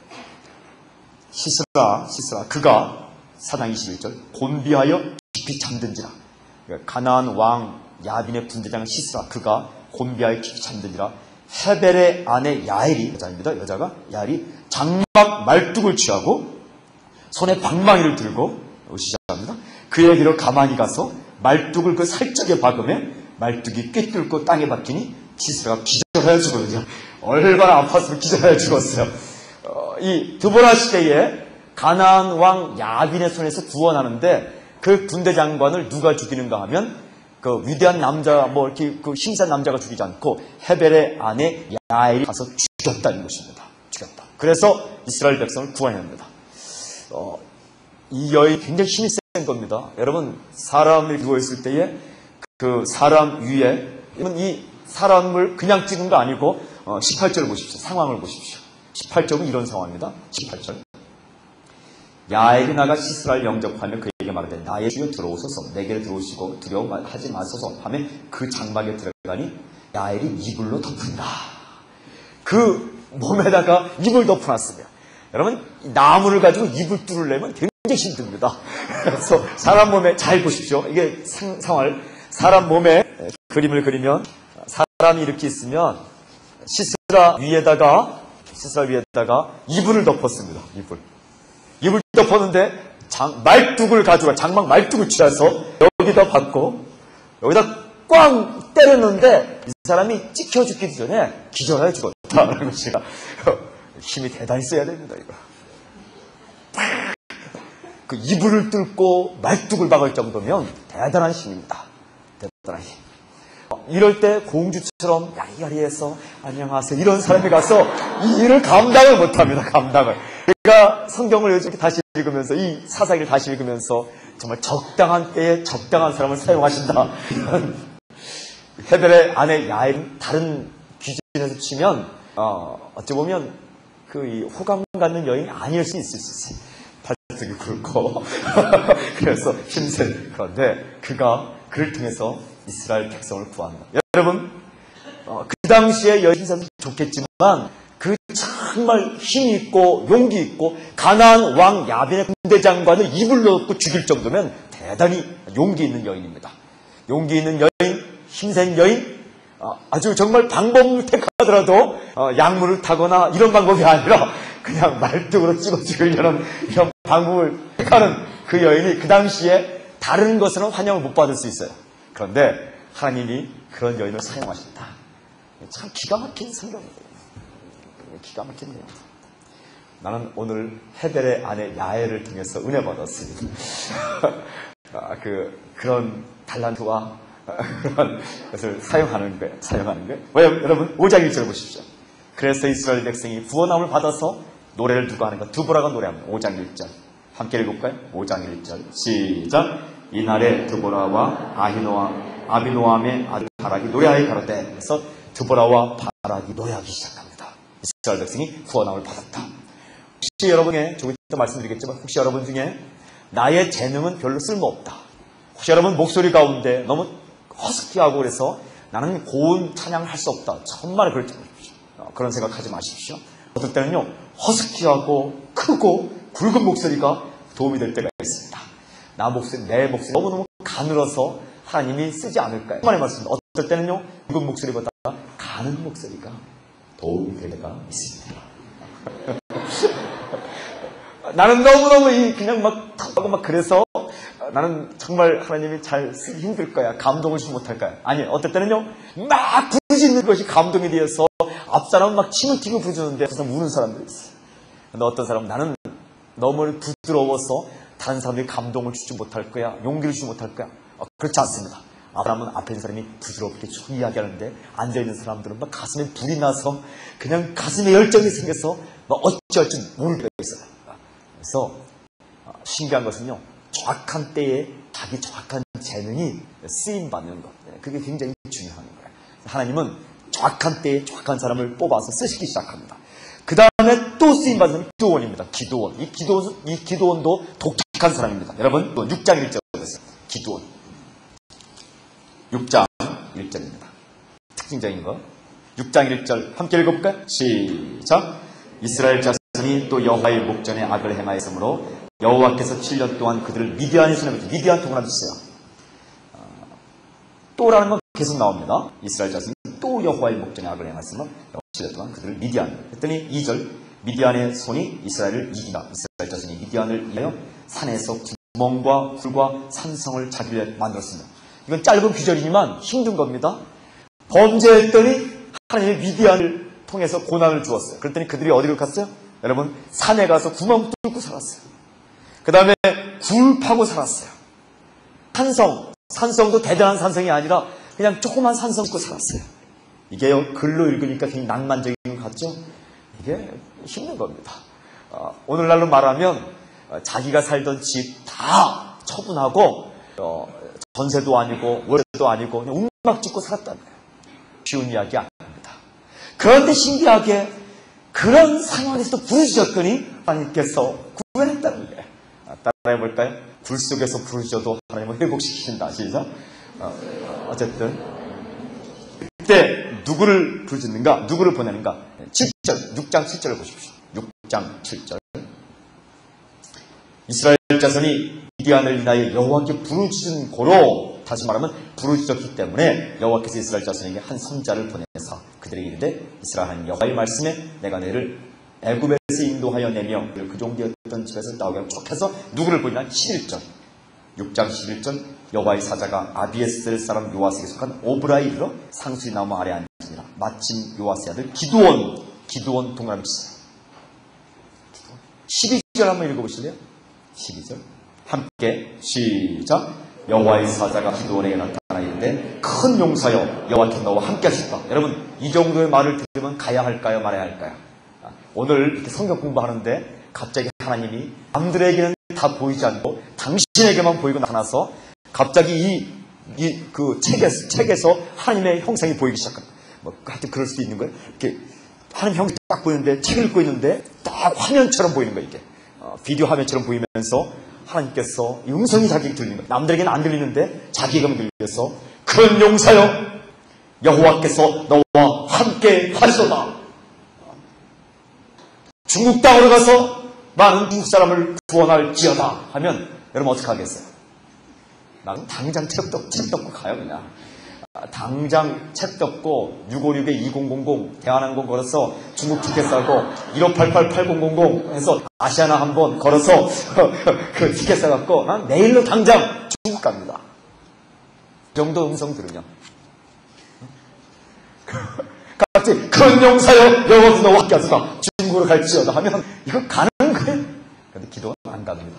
시스라, 시스라, 그가 사 장 이십일 절. 곤비하여 깊이 잠든지라. 가나안 왕 야빈의 군대장은 시스라, 그가 곤비하여 깊이 잠든지라. 헤벨의 아내 야엘이, 여자입니다. 여자가 야엘이 장막 말뚝을 취하고 손에 방망이를 들고 시작합니다. 그에게로 가만히 가서 말뚝을 그 살짝에 박으며 말뚝이 꿰뚫고 땅에 박히니 시스라가 기절하여 죽거든요. 얼마나 아팠으면 기절하여 죽었어요. 어, 이 두보라 시대에 가나안 왕 야빈의 손에서 구원하는데, 그 군대 장관을 누가 죽이는가 하면 그 위대한 남자, 뭐 이렇게 그 힘센 남자가 죽이지 않고 헤벨의 아내 야엘이 가서 죽였다는 것입니다. 죽였다. 그래서 이스라엘 백성을 구원합니다. 어, 이 여인이 굉장히 힘이 센 겁니다. 여러분, 사람을 누워있을 때에 그 사람 위에, 이 사람을 그냥 찍은 거 아니고 어, 십팔 절 보십시오. 상황을 보십시오. 십팔 절은 이런 상황입니다. 십팔 절. 야엘이 나가 시스라를 영접하며 그에게 말하되 나의 주여 들어오소서, 내게로 들어오시고 두려워하지 마소서 하며 그 장막에 들어가니 야엘이 이불로 덮은다. 그 몸에다가 이불 덮어놨으며, 여러분, 나무를 가지고 입을 뚫으려면 굉장히 힘듭니다. 그래서 사람 몸에, 잘 보십시오. 이게 상, 상황을, 사람 몸에 그림을 그리면, 사람이 이렇게 있으면, 시스라 위에다가, 시스라 위에다가 이불을 덮었습니다. 이불. 이불 덮었는데, 장, 말뚝을 가지고, 장막 말뚝을 쥐어서 여기다 받고, 여기다 꽝 때렸는데, 이 사람이 찍혀 죽기 전에 기절하여 죽었다라는 것이가 힘이 대단히 써야 됩니다, 이거. 그 이불을 뚫고 말뚝을 박을 정도면 대단한 힘입니다. 대단한 힘. 이럴 때 공주처럼 야리야리해서 안녕하세요 이런 사람이 가서 이 일을 감당을 못합니다. 감당을. 그러니까 성경을 이렇게 다시 읽으면서 이 사사기를 다시 읽으면서 정말 적당한 때에 적당한 사람을 사용하신다. 헤벨의 아내 야엘은 다른 기준에서 치면 어, 어찌 보면 그 이 호감 갖는 여인이 아닐 수 있을 수 있어요. 발등이 굵고 그래서 힘센. 그런데 그가 그를 통해서 이스라엘 백성을 구한다. 여러분, 어, 그 당시에 여인사는 좋겠지만 그 정말 힘이 있고 용기 있고 가나안 왕 야빈의 군대 장관을 입을 넣고 죽일 정도면 대단히 용기 있는 여인입니다. 용기 있는 여인, 힘센 여인, 어, 아주 정말 방법을 택하더라도 어, 약물을 타거나 이런 방법이 아니라 그냥 말뚝으로 찍어 죽이려는 이런 방법을 택하는 그 여인이 그 당시에 다른 것으로는 환영을 못 받을 수 있어요. 그런데 하나님이 그런 여인을 사용하셨다. 참 기가 막힌 성경이에요. 기가 막힌 내용. 나는 오늘 헤벨의 아내 야엘을 통해서 은혜 받았습니다. 아, 그 그런 달란트와 그런 것을 사용하는 거예요. 사용하는 거예요. 왜 여러분 오 장 일 절 보십시오. 그래서 이스라엘 백성이 구원함을 받아서 노래를 누가 하는가? 드보라가 노래합니다. 오 장 일 절 함께 읽을까요? 오 장 일 절 시작. 이날에 드보라와 아히노암 아비노암의 아들 바락이 노래하여 가로되. 그래서 드보라와 바락이 노래하기 시작합니다. 이스라엘 백성이 구원함을 받았다. 혹시 여러분 중에 조금 이따 말씀드리겠지만 혹시 여러분 중에 나의 재능은 별로 쓸모없다. 혹시 여러분 목소리 가운데 너무 허스키하고 그래서 나는 고운 찬양을 할 수 없다. 정말 그럴 때 그런 생각하지 마십시오. 어떨 때는요 허스키하고 크고 굵은 목소리가 도움이 될 때가 있습니다. 나 목소리, 내 목소리 너무너무 가늘어서 하나님이 쓰지 않을까요? 정말 말씀입니다. 어떨 때는요 굵은 목소리보다 가는 목소리가 도움이 될 때가 있습니다. 나는 너무너무 이 그냥 막 하고 막 그래서 나는 정말 하나님이 잘 쓰기 힘들 거야. 감동을 주지 못할 거야. 아니, 어떨 때는요, 막 부르짖는 것이 감동이 되어서 앞사람은 막 침을 튀고 부르짖는데 그 사람 우는 사람들이 있어요. 근데 어떤 사람은 나는 너무 부드러워서 다른 사람들이 감동을 주지 못할 거야. 용기를 주지 못할 거야. 어, 그렇지 않습니다. 아브라함은 앞에 있는 사람이 부드럽게 쭉 이야기하는데 앉아있는 사람들은 막 가슴에 불이 나서 그냥 가슴에 열정이 생겨서 막 어찌할 줄 모를 때가 있어요. 그래서 신기한 것은요. 정확한 때에 자기 정확한 재능이 쓰임받는 것. 그게 굉장히 중요한 거예요. 하나님은 정확한 때에 정확한 사람을 뽑아서 쓰시기 시작합니다. 그 다음에 또 쓰임받는 사람이 기도원입니다. 기도원. 이 기도원, 이 기도원도 독특한 사람입니다. 여러분, 육 장 일 절 보세요. 기도원. 육 장 일 절입니다. 특징적인 거. 육 장 일 절 함께 읽어볼까요? 시작. 이스라엘 자손이 또 여호와의 목전에 악을 행하였으므로 여호와께서 칠 년 동안 그들을 미디안에 손에 미디안 통을 주세요. 또라는 건 계속 나옵니다. 이스라엘 자손이 또 여호와의 목전에 악을 행하였으므로 칠 년 동안 그들을 미디안. 했더니 이 절 미디안의 손이 이스라엘을 이기다. 이스라엘 자손이 미디안을 이겨 산에서 구멍과 굴과 산성을 자기를 만들었습니다. 이건 짧은 구절이지만 힘든 겁니다. 범죄했더니 하나님의 미디안을 통해서 고난을 주었어요. 그랬더니 그들이 어디로 갔어요? 여러분 산에 가서 구멍 뚫고 살았어요. 그 다음에 굴 파고 살았어요. 산성, 산성도 대단한 산성이 아니라 그냥 조그만 산성 뚫고 살았어요. 이게요 글로 읽으니까 굉장히 낭만적인 것 같죠? 이게 힘든 겁니다. 어, 오늘날로 말하면 어, 자기가 살던 집 다 처분하고 어, 전세도 아니고 월세도 아니고 그냥 움막 짓고 살았다는 거예요. 쉬운 이야기 아닙니다. 그런데 신기하게 그런 상황에서도 부르짖었더니 하나님께서 구원했다는 거예요. 따라해볼까요? 굴 속에서 부르짖어도 하나님은 회복시키신다. 시작. 어, 어쨌든 그때 누구를 부르짖는가? 누구를 보내는가? 칠 절, 육 장 칠 절을 보십시오. 육 장 칠 절 이스라엘 자손이 미디안을 인하여 여호와께 부르짖은 고로, 다시 말하면 부르짖었기 때문에 여호와께서 이스라엘 자손에게 한 선자를 보내사 그들에게 이르되 이스라엘 하나님 여호와의 말씀에 내가 너희를 애굽에서 인도하여 내며 그 종되었던 집에서 나오게 하고 쭉 해서 누구를 보이나 십일 절, 육 장 십일 절 여호와의 사자가 아비에셀 사람 요아스에게 속한 오브라에 이르러 상수리 나무 아래 앉으니라. 마침 요아스의 아들 기드온, 기드온 동그라미 치세요. 십이 절 한번 읽어보실래요? 십이 절 함께 시작. 여호와의 사자가 기드온에게 나타나 이르되 큰 용사여 여호와께서 너와 함께 하셨다. 여러분, 이 정도의 말을 들으면 가야 할까요, 말아야 할까요? 오늘 이렇게 성경 공부하는데 갑자기 하나님이 남들에게는 다 보이지 않고 당신에게만 보이고 나타나서 갑자기 이, 이, 그 책에서, 책에서 하나님의 형상이 보이기 시작합니다. 뭐, 하여튼 그럴 수도 있는 거예요. 이렇게 하나님 형상이 딱 보이는데, 책을 읽고 있는데 딱 화면처럼 보이는 거예요, 이게. 어, 비디오 화면처럼 보이면서 하나님께서 이 음성이 자기에게 들리는 거예요. 남들에게는 안 들리는데 자기에게만 들려서 큰 용사여 여호와께서 너와 함께 하시도다. 중국 땅으로 가서 많은 중국 사람을 구원할지어다 하면 여러분 어떻게 하겠어요? 나는 당장 책 덮고, 책 덮고 가요, 그냥. 아, 당장 책 덮고 육오육에 이공공공 대한항공 걸어서 중국 티켓 사고 일오팔팔 팔공공공 해서 아시아나 한번 걸어서 그 티켓 사갖고 난 내일로 당장 중국 갑니다. 그 정도 음성 들으면. 갑자기 큰 용사여 여호와께서 너와 함께 하소서 중국으로 갈지어다 하면 이거 가는 거예요. 근데 기도는 안 갑니다.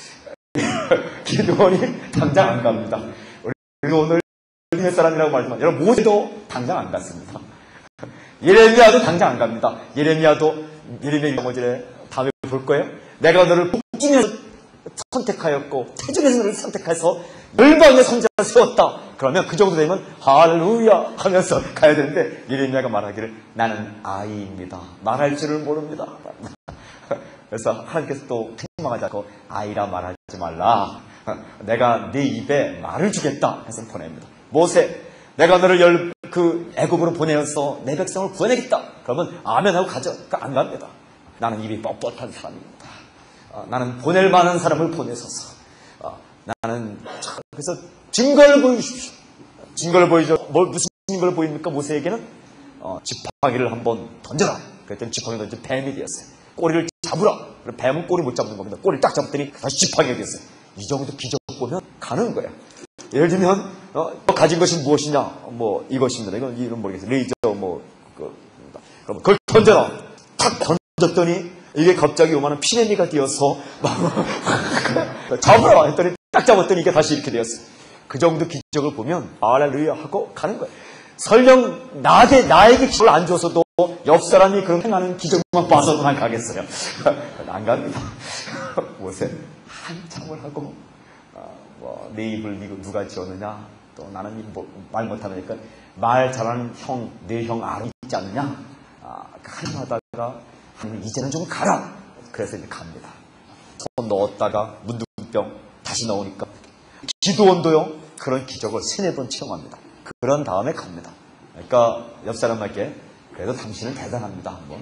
기도원이 당장 안 갑니다. 우리 오늘 햇사람이라고 말하지만 여러분 모세도 당장 안 갔습니다. 예레미야도 당장 안 갑니다. 예레미야도 예레미야 영어절에 다음에 볼 거예요. 내가 너를 복중에서 선택하였고 태중에서 너를 선택해서 열방의 선자를 세웠다. 그러면 그 정도 되면 할렐루야 하면서 가야 되는데 예레미야가 말하기를 나는 아이입니다. 말할 줄을 모릅니다. 그래서 하나님께서 또 책망하지 않고 아이라 말하지 말라. 내가 네 입에 말을 주겠다 해서 보냅니다. 모세, 내가 너를 열, 그 애굽으로 보내어서 내 백성을 구해내겠다. 그러면 아멘 하고 가죠. 안 갑니다. 나는 입이 뻣뻣한 사람입니다. 어, 나는 보낼 만한 사람을 보내소서. 어, 나는 그래서 증거를 보여주십시오. 증거를 보이죠. 뭘 무슨 증거를 보입니까? 모세에게는 어, 지팡이를 한번 던져라. 그랬더니 지팡이 던져 뱀이 되었어요. 꼬리를 잡으라. 뱀은 꼬리 못 잡는 겁니다. 꼬리를 딱 잡더니 다시 지팡이가 되었어요. 이 정도 기적 보면 가는 거야. 예를 들면 어, 가진 것이 무엇이냐? 뭐 이것입니다. 이건 이름 모르겠어요. 레이저 뭐 그, 그럼 그걸 던져라. 탁 던졌더니 이게 갑자기 요만한 피레미가 되어서 막 잡으라 했더니 딱 잡았더니 이게 다시 이렇게 되었어요. 그 정도 기적을 보면 할렐루야 하고 가는 거예요. 설령 나에게, 나에게 기적을 안 줘서도 옆 사람이 그런 행하는 기적만 봐서도 난 가겠어요. 안 갑니다. 모세 한참을 하고 어, 뭐, 내 입을 누가 지었느냐? 또 나는 뭐, 말 못하니까 말 잘하는 형, 내 형 아론 있지 않느냐? 아, 한마다가 이제는 좀 가라. 그래서 이제 갑니다. 손 넣었다가 문둥병 다시 넣으니까 기도원도요 그런 기적을 세네 번 체험합니다. 그런 다음에 갑니다. 그러니까 옆 사람에게 그래도 당신은 대단합니다. 한번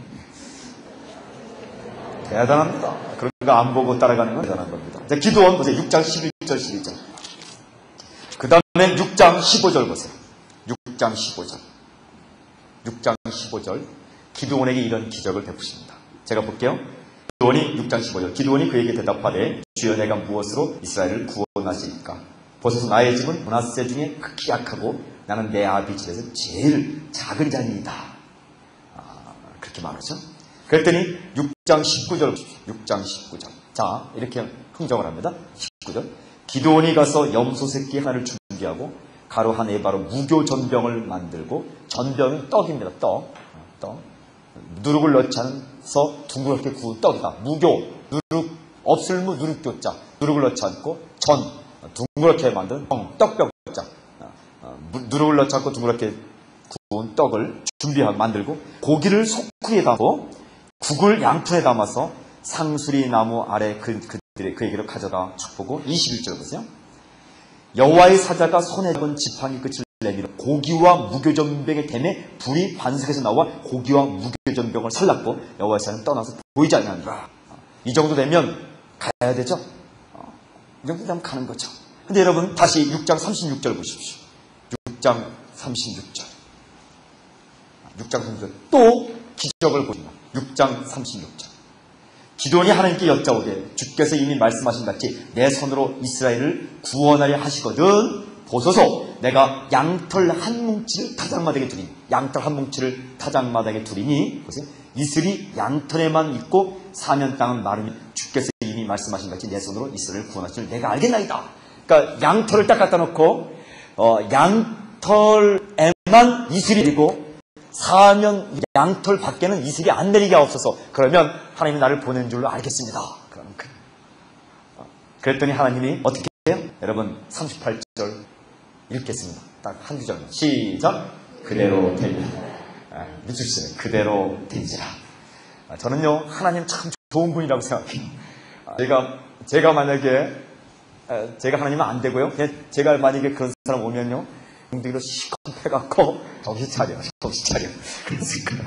대단합니다. 그런 거 안 보고 따라가는 건 대단한 겁니다. 자, 기도원 보세요. 육 장 십일 절 십이 절. 그 다음에 육 장 십오 절 보세요. 육 장 십오 절. 육 장 십오 절. 기도원에게 이런 기적을 베푸십니다. 제가 볼게요. 기도원이 육 장 십오 절. 기도원이 그에게 대답하되 주여 내가 무엇으로 이스라엘을 구원하시니까? 보소서 나의 집은 므낫세 중에 극히 약하고 나는 내 아비 집에서 제일 작은 자니이다. 아, 그렇게 말하죠. 그랬더니 육 장 십구 절 보십시오. 육 장 십구 절. 자, 이렇게 흥정을 합니다. 십구 절. 기도원이 가서 염소 새끼 하나를 준비하고 가루 한 에바로 무교 전병을 만들고, 전병은 떡입니다. 떡. 떡. 누룩을 넣지 않아서 둥그렇게 구운 떡이다. 무교. 누룩, 없을무 누룩교자. 누룩을 넣지 않고 전. 둥그렇게 만든 병, 떡병자. 누룩을 넣지 않고 둥그렇게 구운 떡을 준비하고 만들고 고기를 소쿠리에 담고 국을 양푼에 담아서 상수리 나무 아래 그, 그들의 그에게로 가져다 보고 이십일 절 보세요. 여호와의 사자가 손에 잡은 지팡이 끝을 내밀어 고기와 무교전병의 댐에 불이 반석에서 나와 고기와 무교전병을 살랐고 여호와의 사자는 떠나서 보이지 않느니라. 이 정도 되면 가야 되죠. 어, 이 정도 되면 가는 거죠. 근데 여러분 다시 육 장 삼십육 절 보십시오. 육 장 삼십육 절. 육 장 삼십육 절. 또 기적을 보십니다. 육 장 삼십육 절. 기도원이 하나님께 여짜오되 주께서 이미 말씀하신 같이 내 손으로 이스라엘을 구원하려 하시거든 보소서 내가 양털 한 뭉치를 타작마당에 두리니 양털 한 뭉치를 타작마당에 두리니 보세요. 이슬이 양털에만 있고 사면 땅은 마르면 주께서 이미 말씀하신 같이 내 손으로 이스라엘을 구원하시는 내가 알겠나이다. 그러니까 양털을 딱 갖다 놓고 어, 양털에만 이슬이 있고 사면 양털 밖에는 이슬이 안 내리게 하옵소서. 그러면 하나님이 나를 보낸 줄로 알겠습니다. 그러면 그, 어, 그랬더니 하나님이 어떻게 해요? 여러분 삼십팔 절 읽겠습니다. 딱 한두 절만 시작. 그대로 되리라. 아, 믿으시죠? 그대로 되리라. 아, 저는요 하나님 참 좋은 분이라고 생각해요. 아, 제가 제가 만약에 아, 제가 하나님은 안 되고요. 그냥 제가 만약에 그런 사람 오면요 엉덩이로 시커패갖고 정신 차려, 정신 차려. 그러니까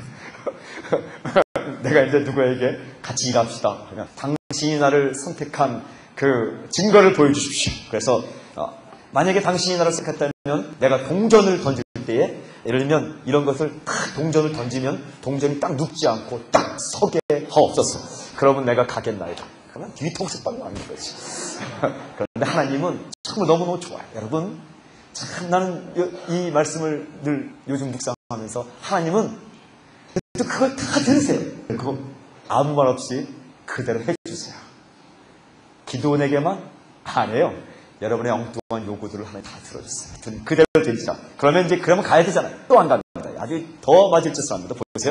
내가 이제 누구에게 같이 일합시다. 그냥 당신이 나를 선택한 그 증거를 보여주십시오. 그래서 어, 만약에 당신이 나를 선택했다면 내가 동전을 던질 때에 예를 들면 이런 것을 딱 동전을 던지면 동전이 딱 눕지 않고 딱 서게 하옵소서. 그러면 내가 가겠나이다. 그러면 뒤통수빵이 아닌 거지. 그런데 하나님은 정말 너무너무 좋아요. 여러분 참 나는 이 말씀을 늘 요즘 묵상하면서 하나님은 그걸 다 들으세요. 그거 아무 말 없이 그대로 해주세요. 기도원에게만 안 해요. 여러분의 엉뚱한 요구들을 하나님 다 들어줬어요. 그대로 되시자. 그러면 이제 그러면 가야 되잖아요. 또 안 갑니다. 아주 더 맞을 짓을 합니다. 보세요.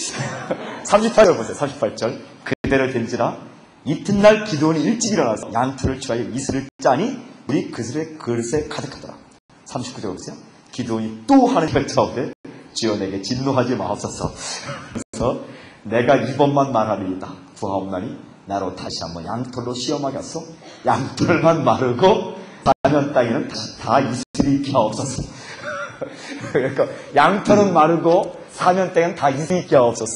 삼십팔 절 보세요. 삼십팔 절. 그대로 된지라 이튿날 기도원이 일찍 일어나서 양털을 취하여 이슬을 짜니 우리 그슬의 그릇에 가득하더라. 삼십구 절 보세요. 기도원이 또 하나님께 여짜오되 주여 내게 진노하지 마옵소서. 그래서 내가 이번만 말하리이다. 구하옵나니 나로 다시 한번 양털로 시험하게 하소. 양털만 마르고 사면 땅에는 다 이슬이 있게 하옵소서. 그러니까 양털은 마르고 사면 땅에는 다 이슬이 있게 하옵소서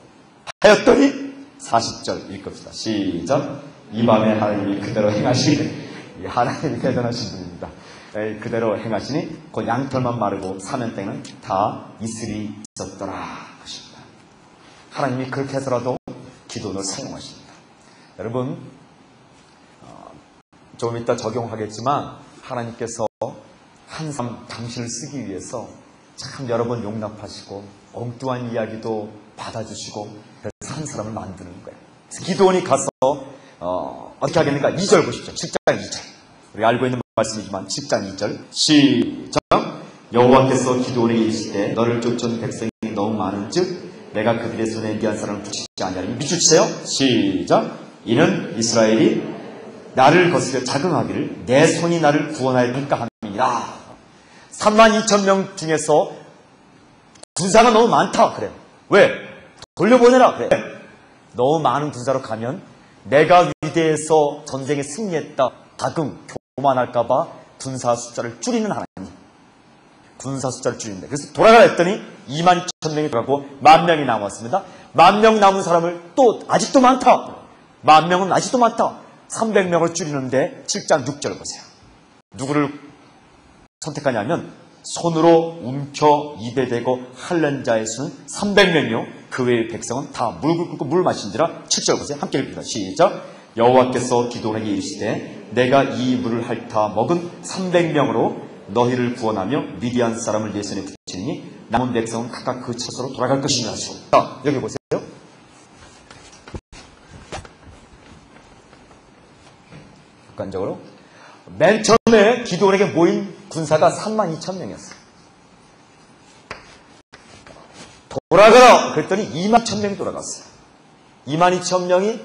하였더니 사십 절 읽읍시다. 시작. 이 밤에 하나님이 그대로 행하시니 하나님이 대단하신 분입니다. 그대로 행하시니 그 양털만 마르고 사면 땅에는 다 이슬이 있었더라. 것입니다. 하나님이 그렇게 해서라도 기도원을 사용하십니다. 여러분 어, 조금 이따 적용하겠지만 하나님께서 항상 당신을 쓰기 위해서 참 여러 번 용납하시고 엉뚱한 이야기도 받아주시고 그래서 한 사람을 만드는 거예요. 그래서 기도원이 가서 어, 어떻게 하겠는가? 이 절 보십시오. 칠 장 이 절. 우리가 알고 있는 말씀이지만 칠 장 이 절 시작. 여호와께서 기도원에게 이르시되 너를 쫓아온 백성이 너무 많은즉 내가 그들의 손에 미한 사람을 붙이지 아니하리니 믿으시세요. 시작. 이는 이스라엘이 나를 거스려 자긍하기를 내 손이 나를 구원하였으니까 함이니라. 삼만 이천 명 중에서 군사가 너무 많다. 그래. 왜? 돌려보내라. 그래. 너무 많은 군사로 가면 내가 위대해서 전쟁에 승리했다. 자긍, 교만할까봐 군사 숫자를 줄이는 하나님. 군사 숫자를 줄인다. 그래서 돌아가라 했더니 이만 이천 명이 들어가고 만 명이 남았습니다. 만 명 남은 사람을 또 아직도 많다. 만 명은 아직도 많다. 삼백 명을 줄이는데 칠 장 육 절 보세요. 누구를 선택하냐면 손으로 움켜 입에 대고 할는 자의 수는 삼백 명이요 그 외의 백성은 다 물을 끓고 물 마신지라. 칠 절 보세요. 함께 읽습니다. 시작. 여호와께서 기도원에게 이르시되 내가 이 물을 핥아 먹은 삼백 명으로 너희를 구원하며 미디안 사람을 내 손에 붙이니 남은 백성은 각각 그 처소로 돌아갈 것이니라 하시고. 자, 여기 보세요. 객관적으로 맨 처음에 기도원에게 모인 군사가 삼만 이천 명이었어요. 돌아가라! 그랬더니 이만 이천 명이 돌아갔어요. 이만 이천 명이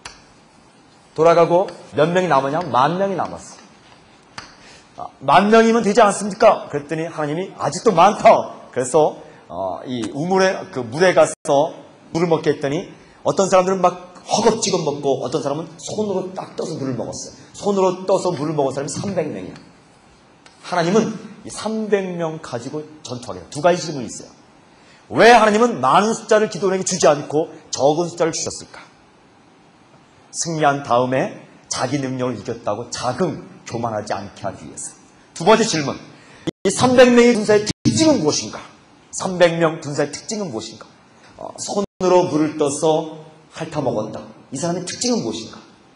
돌아가고 몇 명이 남았냐? 만 명이 남았어요. 아, 만 명이면 되지 않습니까? 그랬더니 하나님이 아직도 많다. 그래서 어, 이 우물에 그 물에 가서 물을 먹게 했더니 어떤 사람들은 막 허겁지겁 먹고 어떤 사람은 손으로 딱 떠서 물을 먹었어요. 손으로 떠서 물을 먹은 사람이 삼백 명이야. 하나님은 이 삼백 명 가지고 전투하겠다. 두 가지 질문이 있어요. 왜 하나님은 많은 숫자를 기도원에게 주지 않고 적은 숫자를 주셨을까? 승리한 다음에 자기 능력을 이겼다고 자긍, 교만하지 않게 하기 위해서. 두 번째 질문. 이 삼백 명의 군사의 특징은 무엇인가? 삼백 명 군사의 특징은 무엇인가? 어, 손으로 물을 떠서 핥아먹었다. 이 사람의 특징은 무엇인가?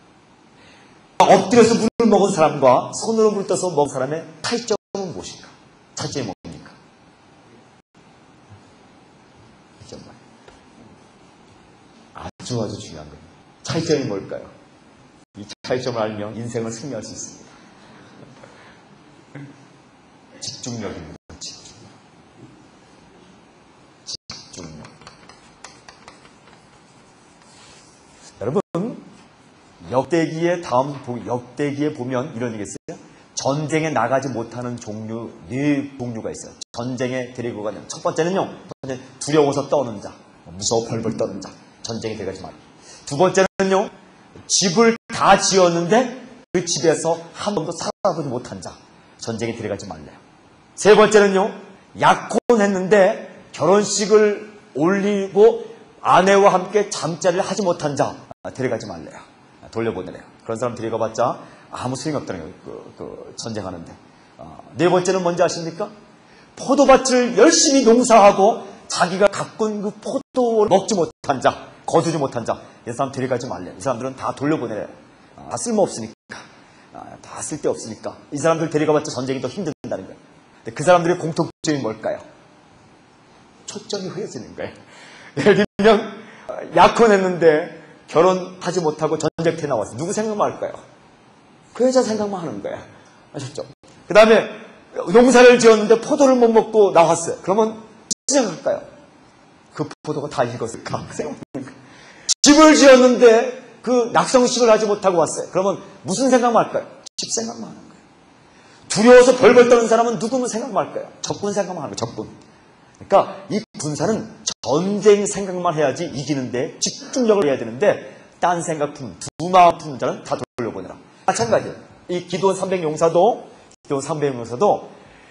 엎드려서 물을 먹은 사람과 손으로 물을 떠서 먹은 사람의 차이점은 무엇인가? 차이점이 뭡니까? 아주 아주 중요한 겁니다. 차이점이 뭘까요? 이 차이점을 알면 인생을 승리할 수 있습니다. 집중력입니다. 집중력. 집중력. 여러분, 역대기에 다음 역대기에 보면 이런 얘기 있어요. 전쟁에 나가지 못하는 종류 네 종류가 있어요. 전쟁에 데리고 가는 첫 번째는요, 두려워서 떠는 자, 무서워 벌벌 떠는 자, 전쟁에 들어가지 말고. 두 번째는요, 집을 다 지었는데 그 집에서 한 번도 살아보지 못한 자, 전쟁에 들어가지 말래요. 세 번째는요, 약혼했는데 결혼식을 올리고 아내와 함께 잠자리를 하지 못한 자, 데려가지 말래요. 돌려보내래요. 그런 사람 데려가봤자 아무 소용이 없다는 거예요. 그, 그 전쟁하는데. 어, 네 번째는 뭔지 아십니까? 포도밭을 열심히 농사하고 자기가 가꾼 그 포도를 먹지 못한 자, 거두지 못한 자, 이 사람 데려가지 말래요. 이 사람들은 다 돌려보내래요. 아, 다 쓸모없으니까. 아, 다 쓸데없으니까. 이 사람들 데려가봤자 전쟁이 더 힘든다는 거예요. 근데 그 사람들의 공통점이 뭘까요? 초점이 흐려지는 거예요. 예를 들면 약혼했는데 결혼하지 못하고 전쟁터에 나왔어요. 누구 생각만 할까요? 그 여자 생각만 하는 거예요. 아셨죠? 그 다음에 농사를 지었는데 포도를 못 먹고 나왔어요. 그러면 무슨 생각할까요? 그 포도가 다 익었을까? 생각하는 거예요. 집을 지었는데 그 낙성식을 하지 못하고 왔어요. 그러면 무슨 생각만 할까요? 집 생각만 하는 거예요. 두려워서 벌벌 떠는 사람은 누구면 생각만 할까요? 적군 생각만 하는 거예요. 적군. 그러니까 이 군사는 전쟁 생각만 해야지 이기는데 집중력을 해야 되는데 딴 생각 품, 두 마음 푸는 자는 다 돌려보내라. 마찬가지예요. 이 기도원 삼백 용사도 기도원 삼백 용사도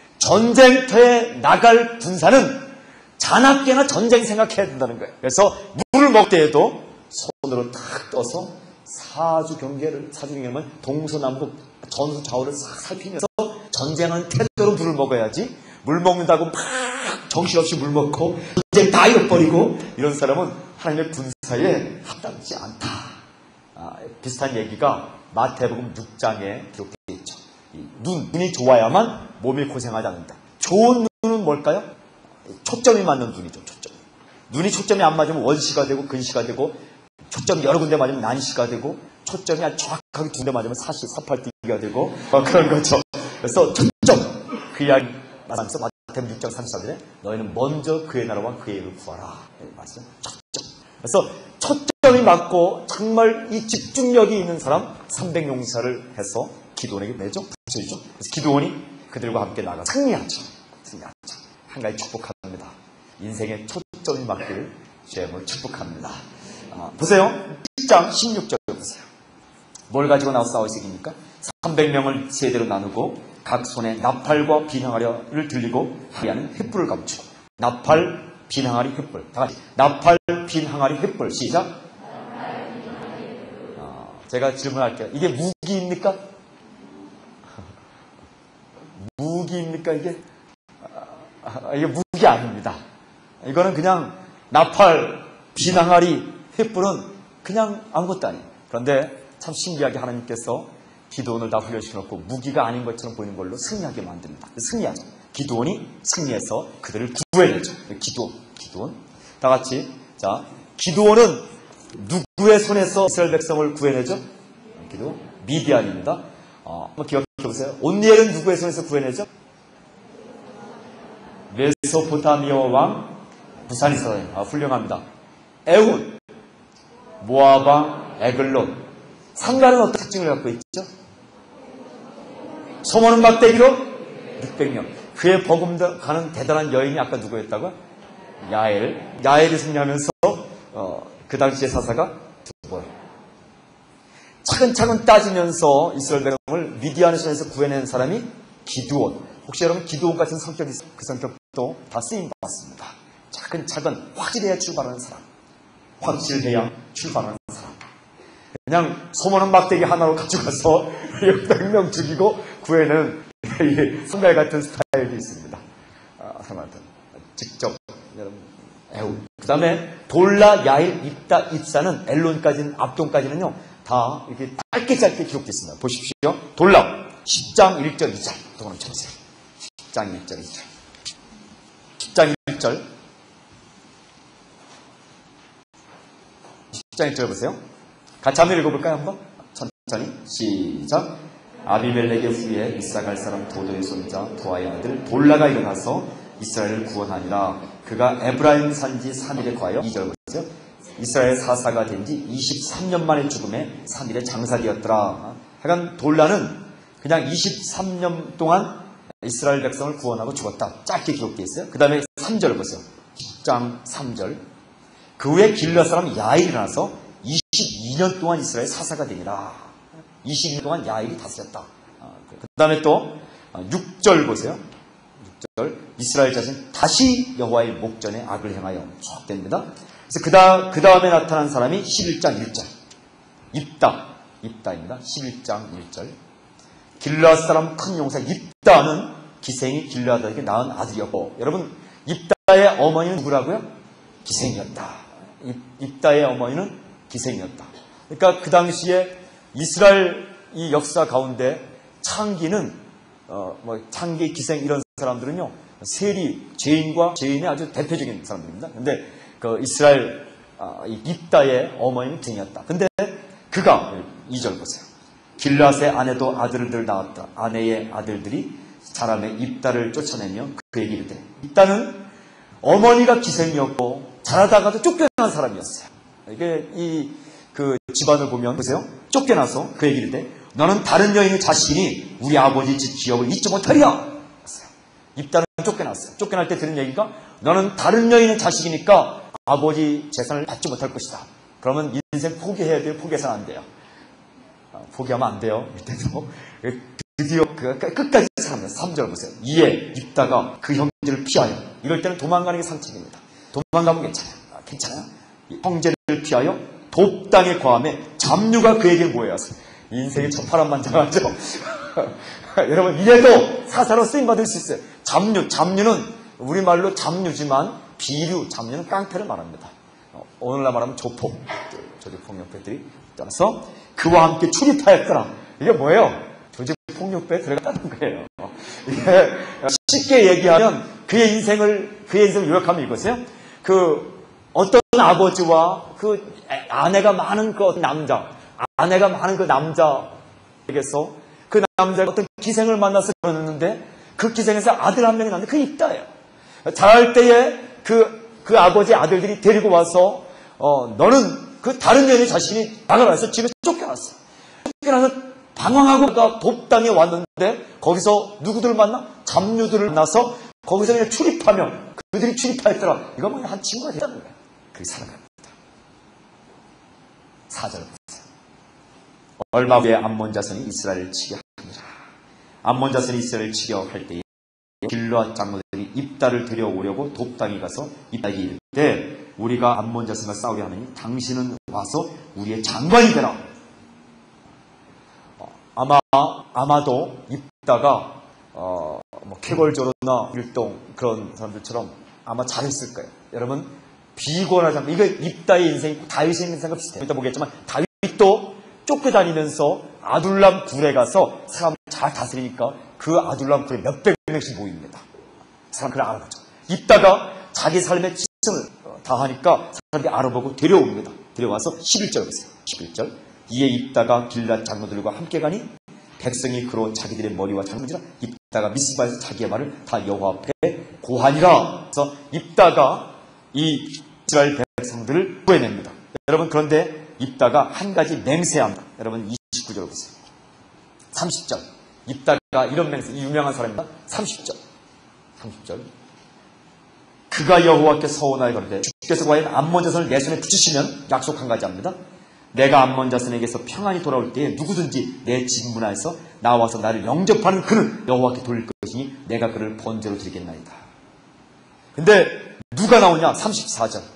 전쟁터에 나갈 군사는 자나깨나 전쟁 생각해야 된다는 거예요. 그래서 물을 먹을 때에도 손으로 탁 떠서 사주 경계를 사주 경계는 동서남북 전후 좌우를 싹 살피면서 전쟁하는 태도로 물을 먹어야지 물 먹는다고 막 정신없이 물 먹고 전쟁 다 잃어버리고 이런 사람은 하나님의 군사에 합당치 않다. 아, 비슷한 얘기가 마태복음 육 장에 기록되어 있죠. 눈, 눈이 좋아야만 몸이 고생하지 않는다. 좋은 눈은 뭘까요? 초점이 맞는 눈이죠. 초점. 눈이 초점이 안 맞으면 원시가 되고 근시가 되고 초점이 여러 군데 맞으면 난시가 되고 초점이 정확하게 두 군데 맞으면 사시, 사팔뛰기가 되고 뭐 그런 거죠. 그래서 초점. 그 이야기 말하면서 마태복음 육 장 삼십사 절에 너희는 먼저 그의 나라와 그의 의를 구하라. 맞죠? 초점. 그래서 초점이 맞고 정말 이 집중력이 있는 사람 삼백 용사를 해서 기도원에게 매죠? 붙여주죠. 그래서 기도원이 그들과 함께 나가 승리하죠. 승리하죠. 한 가지 축복합니다. 인생의 초점이 맞길 주님을 축복합니다. 아, 보세요. 십 장 십육 절 보세요. 뭘 가지고 나와 싸우시기입니까? 삼백 명을 세대로 나누고 각 손에 나팔과 비항아리를 들리고 하야는 횃불을 감추고 나팔, 빈항아리, 횃불. 다 같이 나팔, 빈항아리, 횃불. 시작. 아, 제가 질문할게요. 이게 무기입니까? 무기입니까 이게? 아, 이게 무기 아닙니다. 이거는 그냥 나팔, 빈항아리, 횃불은 그냥 아무것도 아니에요. 그런데 참 신기하게 하나님께서 기도원을 다 훈련시켜놓고 무기가 아닌 것처럼 보이는 걸로 승리하게 만듭니다. 승리하죠. 기도원이 승리해서 그들을 구해내죠. 기도원, 기도원. 다 같이. 자, 기도원은 누구의 손에서 이스라엘 백성을 구해내죠? 기도원. 미디안입니다. 어, 한번 기억해 보세요. 온니엘은 누구의 손에서 구해내죠? 메소포타미아 왕 부산이스라엘. 아, 훌륭합니다. 에훗, 모압 왕 에글론. 상가는 어떤 특징을 갖고 있죠? 소모는 막대기로 육백 명. 그의 버금도 가는 대단한 여인이 아까 누구였다고요? 야엘. 야엘이 승리하면서 어, 그 당시의 사사가 두 번. 차근차근 따지면서 이스라엘 백성을 미디안의 손에서 구해낸 사람이 기드온. 혹시 여러분 기드온 같은 성격이 있어요? 그 성격도 다 쓰임받았습니다. 차근차근 확실해야 출발하는 사람. 확실해야 출발하는 사람. 그냥 소모는 막대기 하나로 가져가서 백 명 죽이고 구해내는 성갈 같은 스타일도 있습니다. 아, 하여튼 직접 여러분 애우. 그 다음에 돌라, 야일, 입다, 입사는 엘론까지는 압동까지는요 다 이렇게 짧게 짧게 기록되어 있습니다. 보십시오. 돌라 십 장 일 절 이 절 동그라미 쳐보세요. 십 장 일 절 이 절 십 장 일 절 십 장 일 절 보세요. 같이 한번 읽어볼까요? 한번 천천히 시작. 아비멜렉의 후에 이사갈 사람 도도의 손자 부하의 아들 돌라가 일어나서 이스라엘을 구원하니라. 그가 에브라임 산지 삼 일에 거하여 이 절 보세요. 이스라엘 사사가 된 지 이십삼 년 만에 죽음에 삼 일에 장사되었더라. 하여간 돌라는 그냥 이십삼 년 동안 이스라엘 백성을 구원하고 죽었다. 짧게 기록되어 있어요. 그 다음에 삼 절을 보세요. 십 장 삼 절. 그 후에 길르앗 사람 야일이 일어나서 이십이 년 동안 이스라엘 사사가 되니라. 이십이 년 동안 야일이 다스렸다. 그 다음에 또 육 절 보세요. 육 절. 이스라엘 자신 다시 여호와의 목전에 악을 행하여 추억됩니다. 그래서 그, 다, 그 다음에 나타난 사람이 십일 장 일 절. 입다. 입다입니다. 십일 장 일 절. 길르앗 사람 큰 용사 입다는 기생이 길르앗에게 낳은 아들이었고, 여러분 입다의 어머니는 누구라고요? 기생이었다. 입다의 어머니는 기생이었다. 그러니까 그 당시에 이스라엘 이 역사 가운데 창기는 어, 뭐 창기, 기생 이런 사람들은요 세리, 죄인과 죄인의 아주 대표적인 사람들입니다. 근데 그 이스라엘 아, 입다의 어머니는 기생이었다. 근데 그가 이 절 보세요. 길르앗의 아내도 아들들 낳았다. 아내의 아들들이 사람의 입다를 쫓아내며 그에게 이르되, 입다는 어머니가 기생이었고 자라다가도 쫓겨난 사람이었어요. 이게 이 그 집안을 보면 보세요. 쫓겨나서 그에게 이르되 너는 다른 여인의 자식이니 우리 아버지 집 기업을 잊지 못하리라. 입다는 쫓겨났어요. 쫓겨날 때 들은 얘기가 너는 다른 여인의 자식이니까 아버지 재산을 받지 못할 것이다. 그러면 인생 포기해야 돼요? 포기해서는 안 돼요. 포기하면 안 돼요. 이때도 드디어 그가 끝까지 살았습니다. 삼 절 보세요. 이에 입다가 그 형제를 피하여, 이럴 때는 도망가는 게 상책입니다. 도망가면 괜찮아요. 아, 괜찮아요. 형제를 피하여 돕당에 거함에 잡류가 그에게 모여왔어요. 인생이 천파란만장하죠. 여러분 이래도 사사로 쓰임받을 수 있어요. 잡류, 잡류는 우리말로 잡류지만 비류, 잡류는 깡패를 말합니다. 오늘날 말하면 조폭, 조직폭력배들이 따라서 그와 함께 출입하였더라. 이게 뭐예요? 조직폭력배에 들어갔다는 거예요. 이게 쉽게 얘기하면 그의 인생을, 그의 인생을 요약하면 이거세요. 그 어떤 아버지와 그 아내가 많은 그 남자, 아내가 많은 그 남자에게서 그 남자가 어떤 기생을 만나서 결혼했는데 그 기생에서 아들 한 명이 낳는데 그 입다예요. 자랄 때에 그, 그 아버지 아들들이 데리고 와서 어, 너는 그 다른 여인의 자신이 나가라 해서 집에 쫓겨났어. 쫓겨나서 방황하고 돕당에 왔는데 거기서 누구들 만나? 잡류들을 만나서 거기서 그냥 출입하며 그들이 출입하였더라. 이거 뭐 한 친구가 됐다는 거야. 그게 살아갑니다. 사 절 보세요. 얼마 후에 암몬 자손이 이스라엘을 치게 하니라. 암몬 자손이 이스라엘을 치게 할 때에 길르앗 장로들이 입다를 데려오려고 돕당에 가서 입다에게 이르되 우리가 암몬 자손과 싸우려 하느니 당신은 와서 우리의 장관이 되라. 어, 아마 아마도 입다가 어, 뭐 캐골조로나 일동 그런 사람들처럼 아마 잘했을 거예요. 여러분 비관하자면 이거 입다의 인생이 다윗의 인생과 비슷해요. 이따 보겠지만 다윗도 쫓겨다니면서 아둘람 굴에 가서 사람을 잘 다스리니까 그 아둘람 굴에 몇백 명씩 모입니다. 사람 그걸 알아보죠. 입다가 자기 삶의 지성을 다하니까 사람들이 알아보고 데려옵니다. 데려와서 십일 절 보세요. 십일 절. 이에 입다가 길르앗 장로들과 함께 가니 백성이 그로 자기들의 머리와 장문지라 입다가 미스바에서 자기의 말을 다 여호와 앞에 고하니라. 그래서 입다가 이 이스라엘 백성들을 구해냅니다. 여러분 그런데 입다가 한 가지 맹세합니다. 여러분 이십구 절 보세요. 삼십 절. 입다가 이런 맹세, 이 유명한 사람입니다. 삼십 절. 삼십 절. 그가 여호와께 서원하여 가로되 주께서 과연 암몬 자손을 내 손에 붙이시면 약속 한 가지 합니다. 내가 암몬 자손에게서 평안히 돌아올 때에 누구든지 내 집 문화에서 나와서 나를 영접하는 그는 여호와께 돌릴 것이니 내가 그를 번제로 드리겠나이다. 근데 누가 나오냐? 삼십사 절.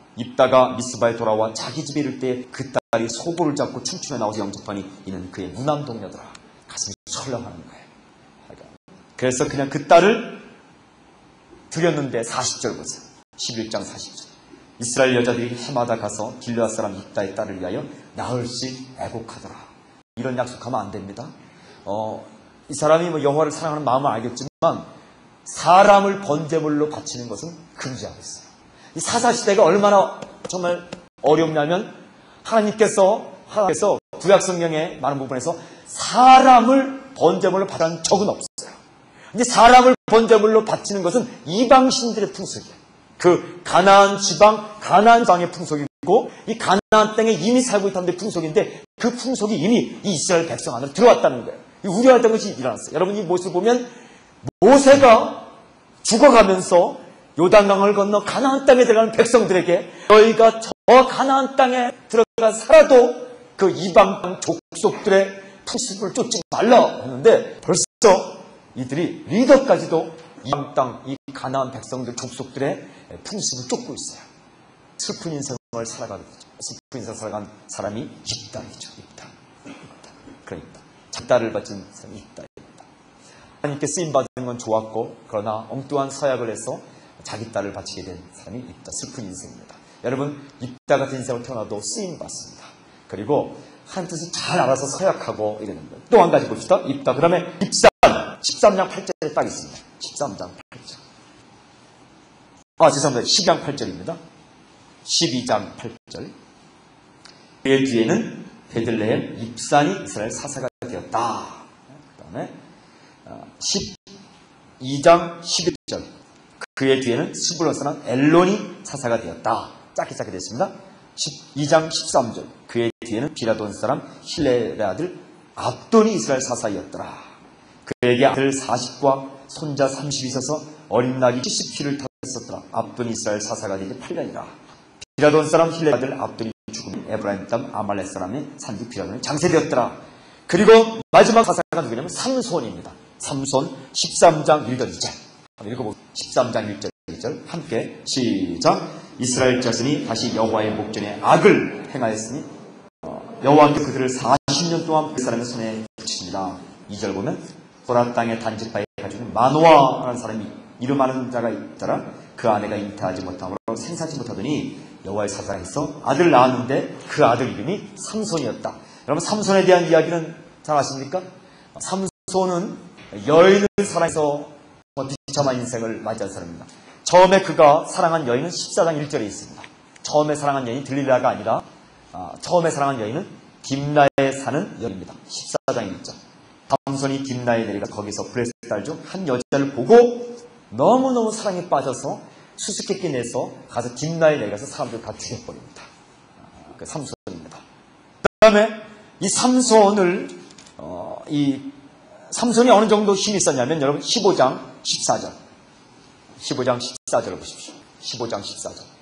입다가 미스바에 돌아와 자기 집에 이를 때 그 딸이 소고를 잡고 춤추며 나와서 영접하니 이는 그의 무남 동료더라. 가슴이 철렁하는 거예요. 그래서 그냥 그 딸을 드렸는데 사십 절 보세요. 십일 장 사십 절. 이스라엘 여자들이 해마다 가서 길르앗 사람 입다의 딸을 위하여 나흘씩 애곡하더라. 이런 약속하면 안 됩니다. 어, 이 사람이 뭐 여호와를 사랑하는 마음은 알겠지만 사람을 번제물로 바치는 것은 금지하고 있어요. 이 사사시대가 얼마나 정말 어렵냐면 하나님께서 하나님께서 구약 성경의 많은 부분에서 사람을 번제물로 바치는 적은 없어요. 근데 사람을 번제물로 바치는 것은 이방신들의 풍속이에요. 그 가나안 지방, 가나안 지방의 풍속이고 이 가나안 땅에 이미 살고 있다는 풍속인데 그 풍속이 이미 이 이스라엘 백성 안으로 들어왔다는 거예요. 우려했던 것이 일어났어요. 여러분 이 모습을 보면 모세가 죽어가면서 요단강을 건너 가나안 땅에 들어가는 백성들에게 너희가 저 가나안 땅에 들어가 살아도 그 이방 땅 족속들의 풍습을 쫓지 말라 했는데 벌써 이들이 리더까지도 이방 땅, 이 가나안 백성들 족속들의 풍습을 쫓고 있어요. 슬픈 인생을 살아가는 거죠. 슬픈 인생을 살아간 사람이 입다이죠. 입다. 입다. 그러니까 작다를 바친 사람이 입다. 하나님께 쓰임받은 건 좋았고 그러나 엉뚱한 서약을 해서 자기 딸을 바치게 된 사람이 입다. 슬픈 인생입니다. 여러분 입다 같은 인생을 태어나도 쓰임받습니다. 그리고 하나님 뜻을 잘 알아서 서약하고 이러는 거예요. 또 한 가지 봅시다. 입다. 그 다음에 입산. 십삼 장 팔 절에 딱 있습니다. 십삼 장 팔 절. 아 죄송합니다. 십이 장 팔 절입니다. 십이 장 팔 절. 그의 뒤에는 베들레헴 입산이 이스라엘 사사가 되었다. 그 다음에 십이 장 십일 절. 그의 뒤에는 스불론 사람 엘론이 사사가 되었다. 짧게 짧게 됐습니다. 십이 장 십삼 절. 그의 뒤에는 비라돈 사람 힐렐의 아들 압돈이 이스라엘 사사이었더라. 그에게 아들 사십과 손자 삼십이 있어서 어린 나귀 칠십匹를 탔었더라. 압돈이 이스라엘 사사가 되지 팔 년이라. 비라돈 사람 힐렐의 아들 압돈이 죽으면 에브라임 땅 아말렉 사람의 산지 비라돈이 장세되었더라. 그리고 마지막 사사가 누구냐면 삼손입니다. 삼손 십삼 장 일 절 이 절. 한번 읽어보세요. 십삼 장 일 절 이 절 함께 시작. 이스라엘 자손이 다시 여호와의 목전에 악을 행하였으니 어, 여호와께서 그들을 사십 년 동안 그 사람의 손에 붙이시니라. 이 절 보면 도라 땅의 단지파에 가지고 마노아라는 사람이 이름 아는 자가 있더라. 그 아내가 잉태하지 못함으로 생사지 못하더니 여호와의 사자가 있어 아들 낳았는데 그 아들 이름이 삼손이었다. 여러분 삼손에 대한 이야기는 잘 아십니까? 삼손은 여인을 사랑해서 비참한 인생을 맞이한 사람입니다. 처음에 그가 사랑한 여인은 십사 장 일 절에 있습니다. 처음에 사랑한 여인이 들릴라가 아니라 아, 처음에 사랑한 여인은 딥나에 사는 여인입니다. 십사 장 일 절. 삼손이 딥나에 내려가 거기서 브레스 딸 중 한 여자를 보고 너무너무 사랑에 빠져서 수수께끼 내서 가서 딥나에 내려가서 사람들 다 죽여버립니다. 아, 그 삼손입니다. 그 다음에 이 삼손을 어, 이 삼손이 어느 정도 힘이 있었냐면 여러분 십오 장 십사 절 십오 장 십사 절을 보십시오. 십오 장 십사 절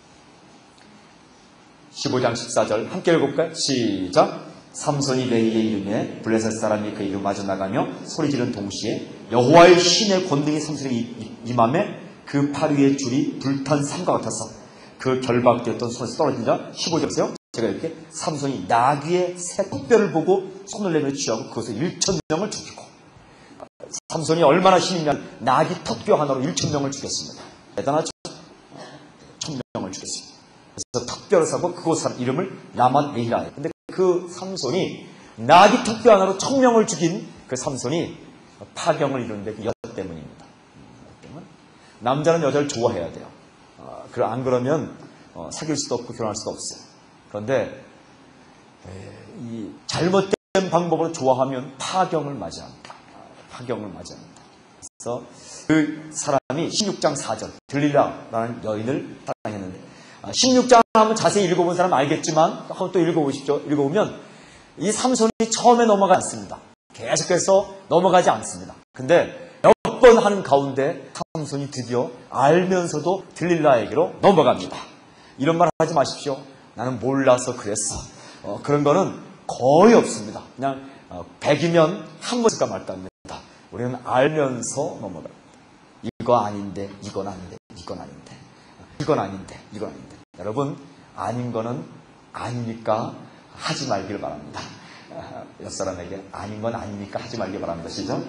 십오 장 십사 절 함께 읽어볼까요? 시작. 삼손이 레이의 이름에 블레셋 사람이 그 이름 마저 나가며 소리 지른 동시에 여호와의 신의 권능이 삼손에게 임함에 그 팔 위의 줄이 불탄 삼과 같아서 그 결박되었던 손에서 떨어진다. 십오 절에서요. 제가 이렇게 삼손이 나귀의 새 턱뼈를 보고 손을 내밀어 취하고 그것을 일천 명을 죽이고 삼손이 얼마나 힘이냐면 나귀 턱뼈 하나로 일천 명을 죽였습니다. 대단하죠? 천 명을 죽였습니다. 그래서 턱뼈를 사고 그곳 사람 이름을 라맛 메히라예요. 근데 그 삼손이 나귀 턱뼈 하나로 천 명을 죽인 그 삼손이 파경을 이루는데 그 여자 때문입니다. 남자는 여자를 좋아해야 돼요. 어, 안 그러면 어, 사귈 수도 없고 결혼할 수도 없어요. 그런데 에, 이 잘못된 방법으로 좋아하면 파경을 맞이합니다. 파경을 맞이합니다. 그래서 그 사람이 십육 장 사 절 들릴라라는 여인을 사랑했는데 십육 장 한번 자세히 읽어본 사람 알겠지만 한번 또 읽어보십시오. 읽어보면 이 삼손이 처음에 넘어가지 않습니다. 계속해서 넘어가지 않습니다. 근데 몇 번 하는 가운데 삼손이 드디어 알면서도 들릴라에게로 넘어갑니다. 이런 말 하지 마십시오. 나는 몰라서 그랬어. 어, 그런 거는 거의 없습니다. 그냥 어, 백이면 한 번 쓸까 말까 합니다. 우리는 알면서 넘어갑니다. 이거 아닌데 이건 아닌데 이건 아닌데 이건 아닌데 이건 아닌데 여러분, 아닌 거는 아니니까 하지 말길 바랍니다. 옆 사람에게 아닌 건 아니니까 하지 말길 바랍니다. 시죠?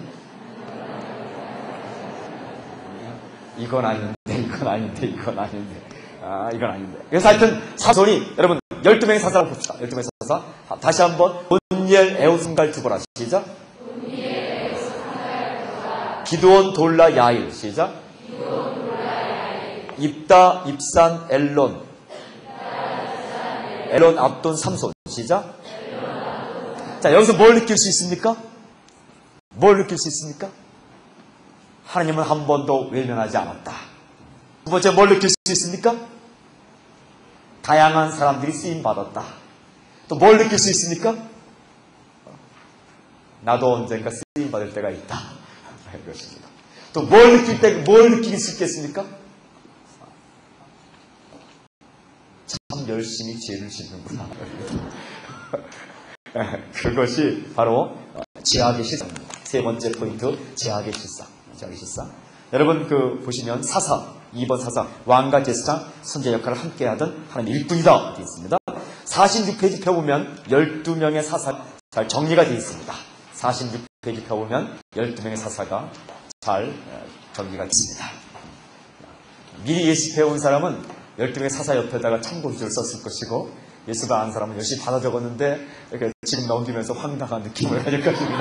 이건 아닌데, 이건 아닌데, 이건 아닌데. 아, 이건 아닌데. 그래서 하여튼 사손이, 여러분, 열두 명의 사사를 봅시다. 열두 명의 사사. 다시 한번, 온니엘, 에오승갈, 두보라. 시작. 기드온, 돌라, 야일. 시작. 입다, 입산, 엘론. 엘론, 압돈, 삼손. 시작. 자, 여기서 뭘 느낄 수 있습니까? 뭘 느낄 수 있습니까? 하나님은 한 번도 외면하지 않았다. 두 번째, 뭘 느낄 수 있습니까? 다양한 사람들이 쓰임받았다. 또 뭘 느낄 수 있습니까? 나도 언젠가 쓰임받을 때가 있다. 이것입니다. 또 뭘 느낄 때, 뭘 느낄 수 있겠습니까? 참 열심히 죄를 짓는구나. 그것이 바로 죄악의 실상입니다. 세 번째 포인트, 죄악의 실상. 죄악의 실상. 여러분, 그 보시면 사사, 이 번 사사, 왕과 제사장, 선제 역할을 함께 하던 하나님 일꾼이다 되어 있습니다. 사십육 페이지 펴보면 열두 명의 사사 잘 정리가 되어 있습니다. 사십육 페이지 펴보면 열두 명의 사사가 잘 정리가 있습니다. 미리 예시 배운 사람은 열두 명의 사사 옆에다가 참고주를 썼을 것이고, 예수도 아는 사람은 열심히 받아 적었는데 이렇게 지금 넘기면서 황당한 느낌을 가질 것입니다.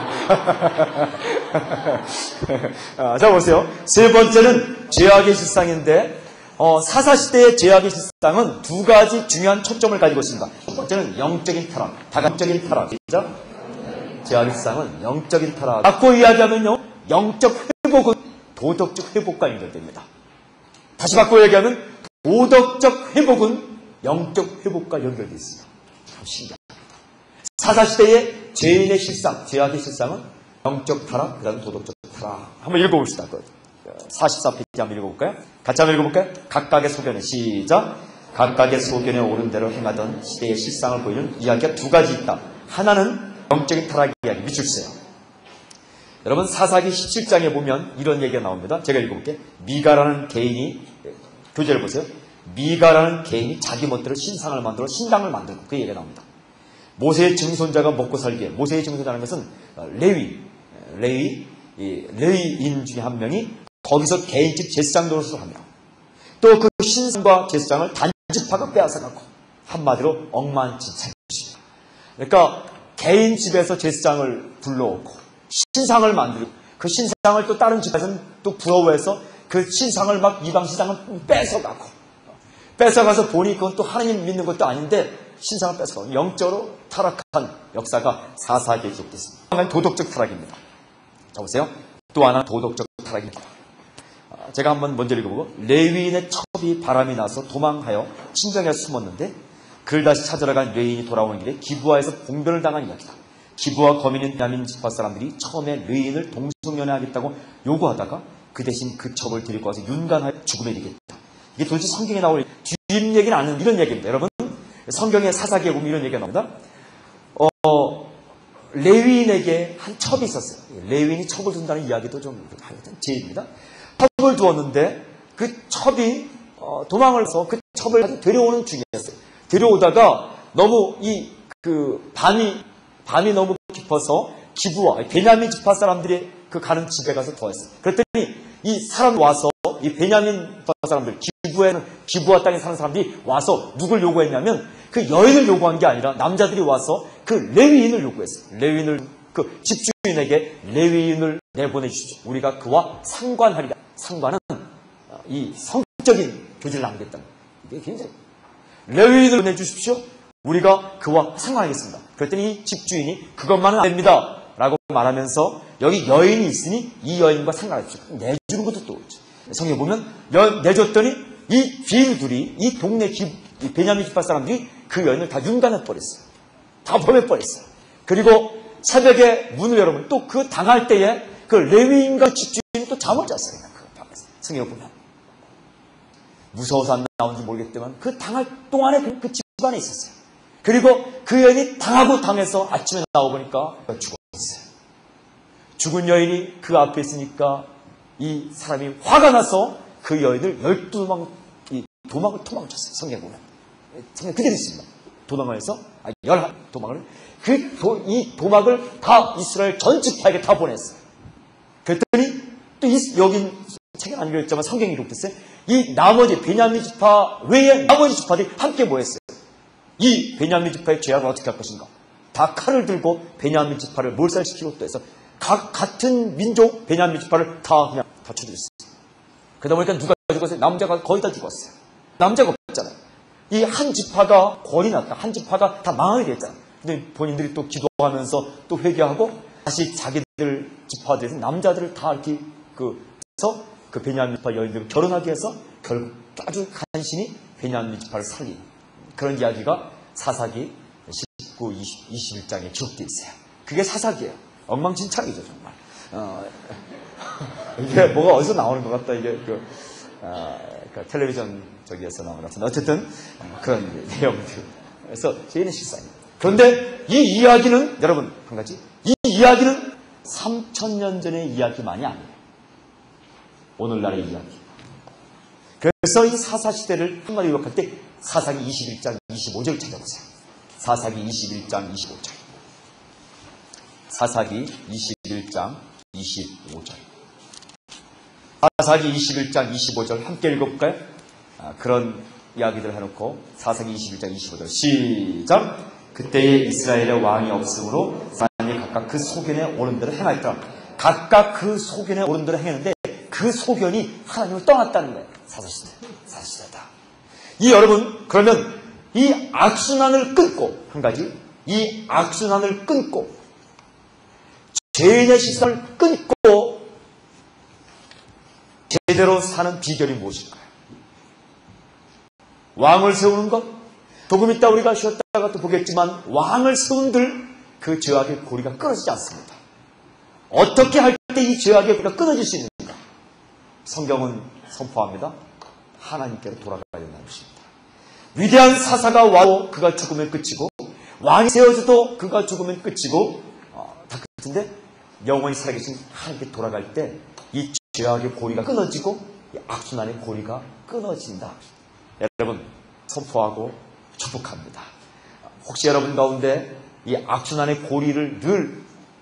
아, 자, 보세요. 세 번째는 죄악의 실상인데, 어, 사사시대의 죄악의 실상은 두 가지 중요한 초점을 가지고 있습니다. 첫 번째는 영적인 타락, 다각적인 타락. 그죠? 죄악의 실상은 영적인 타락. 바꿔 이야기하면요, 영적 회복은 도덕적 회복과 연결됩니다. 다시 바꿔 얘기하면 도덕적 회복은 영적 회복과 연결되어 있습니다. 참 신기합니다. 사사시대의 죄인의 실상, 죄악의 실상은 영적 타락, 그 다음에 도덕적 타락. 한번 읽어봅시다. 사십사 페이지 한번 읽어볼까요? 같이 한번 읽어볼까요? 각각의 소견에, 시작. 각각의 소견에 오른 대로 행하던 시대의 실상을 보이는 이야기가 두 가지 있다. 하나는 영적인 타락 이야기, 미출세요. 여러분, 사사기 십칠 장에 보면 이런 얘기가 나옵니다. 제가 읽어볼게요. 미가라는 개인이, 교재를 보세요. 미가라는 개인이 자기 멋대로 신상을 만들어 신당을 만들고, 그 얘기가 나옵니다. 모세의 증손자가 먹고 살기에, 모세의 증손자라는 것은 레위, 레위, 레위인 중에 한 명이 거기서 개인집 제사장 노릇을 하며, 또 그 신상과 제사장을 단집하고 빼앗아가고, 한마디로 엉망진창인 것입니다. 그러니까 개인 집에서 제사장을 불러오고 신상을 만들고, 그 신상을 또 다른 집에서는 또 부러워해서 그 신상을 막 이방 신상을 뺏어가고, 뺏어가서 보니 그건 또 하나님 믿는 것도 아닌데 신상을 뺏어가고, 영적으로 타락한 역사가 사사기에 기록됐습니다. 하나는 도덕적 타락입니다. 자, 보세요. 또 하나는 도덕적 타락입니다. 제가 한번 먼저 읽어보고, 레위인의 첩이 바람이 나서 도망하여 친정에 숨었는데 그를 다시 찾으러 간 레위인이 돌아오는 길에 기브아에서 봉변을 당한 이야기다. 기브아 거민인 베냐민 지파 사람들이 처음에 레위인을 동성연애하겠다고 요구하다가 그 대신 그 첩을 데리고 와서 윤관하여 죽음에 이르겠다. 이게 도대체 성경에 나올 뒷 얘기는 아는 이런 얘기입니다. 여러분, 성경의 사사기에 보면 이런 얘기가 나옵니다. 어, 레위인에게 한 첩이 있었어요. 레위인이 첩을 둔다는 이야기도 좀 하여튼 제입니다. 첩을 두었는데 그 첩이 어, 도망을 해서 그 첩을 데려오는 중이었어요. 데려오다가 너무 이 그 밤이 밤이 너무 깊어서 기브아 베냐민 지파 사람들이 그 가는 집에 가서 더했어요. 그랬더니 이 사람 와서 이 베냐민 지파 사람들, 기브아에는 기브아 땅에 사는 사람들이 와서 누굴 요구했냐면 그 여인을 요구한 게 아니라 남자들이 와서 그 레위인을 요구했어요. 레위인을 그 집주인에게 레위인을 내보내 주십시오. 우리가 그와 상관하리라. 상관은 이 성적인 교제를 나누겠다. 이게 굉장히 레위인을 내주십시오. 우리가 그와 상관하겠습니다. 그랬더니 이 집주인이 그것만은 안 됩니다 라고 말하면서 여기 여인이 있으니 이 여인과 상관하십시오. 내주는 것도 또 있죠. 성경에 보면 여, 내줬더니 이 귀인들이 이 동네 기, 이 베냐민 지파 사람들이 그 여인을 다 윤관해버렸어요. 다 범해버렸어요. 그리고 새벽에 문을 열어보면 또 그 당할 때에 그 레위인과 집주인이 또 잠을 잤어요. 그 방에서. 성경에 보면. 무서워서 안 나온지 모르겠지만 그 당할 동안에 그, 그 집안에 있었어요. 그리고 그 여인이 당하고 당해서 아침에 나와보니까 죽었어요. 죽은 여인이 그 앞에 있으니까 이 사람이 화가 나서 그 여인을 열두 도망, 이 도망을 도망쳤어요. 성경에 보면. 장면 그대로 있습니다. 도망을 해서, 아, 열한 도망을, 그, 도, 이 도망을 다 이스라엘 전 지파에게 다 보냈어요. 그랬더니, 또 이, 여긴 책은 안 읽었지만 성경이 기록됐어요. 이 나머지 베냐민 지파 외에 나머지 지파들이 함께 모였어요. 이 베냐민 지파의 죄악을 어떻게 할 것인가? 다 칼을 들고 베냐민 지파를 몰살시키고 또 해서 각 같은 민족 베냐민 지파를 다 그냥 다 쳐들였어요. 그러다 보니까 누가 죽었어요? 남자가 거의 다 죽었어요. 남자가 없잖아요. 이 한 지파가 권이 났다. 한 지파가 다 망하게 됐잖아요. 근데 본인들이 또 기도하면서 또 회개하고 다시 자기들 지파들에서 남자들을 다 이렇게 그 해서 그 베냐민 지파 여인들을 결혼하게 해서 결국 아주 간신히 베냐민 지파를 살린 그런 이야기가 사사기 십구, 이십, 이십일 장에 기록되어 있어요. 그게 사사기예요. 엉망진창이죠, 정말. 어, 이게 뭐가 어디서 나오는 것 같다. 이게 그, 어, 그 텔레비전 저기에서 나오는 것 같은데 어쨌든 그런 내용들. 그래서 저희는 실상입니다. 그런데 이 이야기는 여러분 한 가지 이 이야기는 삼천 년 전의 이야기만이 아니에요. 오늘날의 이야기. 그래서 이 사사시대를 한마디로 요약할 때 사사기 이십일 장 이십오 절 찾아보세요. 사사기 이십일 장 이십오 절. 사사기 이십일 장 이십오 절. 사사기 이십일 장 이십오 절 함께 읽어볼까요? 아, 그런 이야기들 해놓고 사사기 이십일 장 이십오 절 시작. 그때에 이스라엘의 왕이 없으므로 사람이 각각 그 소견에 오른 대로 행하였더라. 각각 그 소견에 오른 대로 행했는데 그 소견이 하나님을 떠났다는 거예요. 사사시대. 사사시대다. 이 여러분 그러면 이 악순환을 끊고 한 가지 이 악순환을 끊고 죄인의 실상을 끊고 제대로 사는 비결이 무엇일까요? 왕을 세우는 것? 조금 있다 우리가 쉬었다가 또 보겠지만 왕을 세운들 그 죄악의 고리가 끊어지지 않습니다. 어떻게 할 때 이 죄악의 고리가 끊어질 수 있는가? 성경은 선포합니다. 하나님께로 돌아가야 된다는 것입니다. 위대한 사사가 와도 그가 죽으면 끝이고 왕이 세워져도 그가 죽으면 끝이고 어, 다 끝인데 영원히 살아계신 하나님께 돌아갈 때 이 죄악의 고리가 끊어지고 이 악순환의 고리가 끊어진다. 여러분 선포하고 축복합니다. 혹시 여러분 가운데 이 악순환의 고리를 늘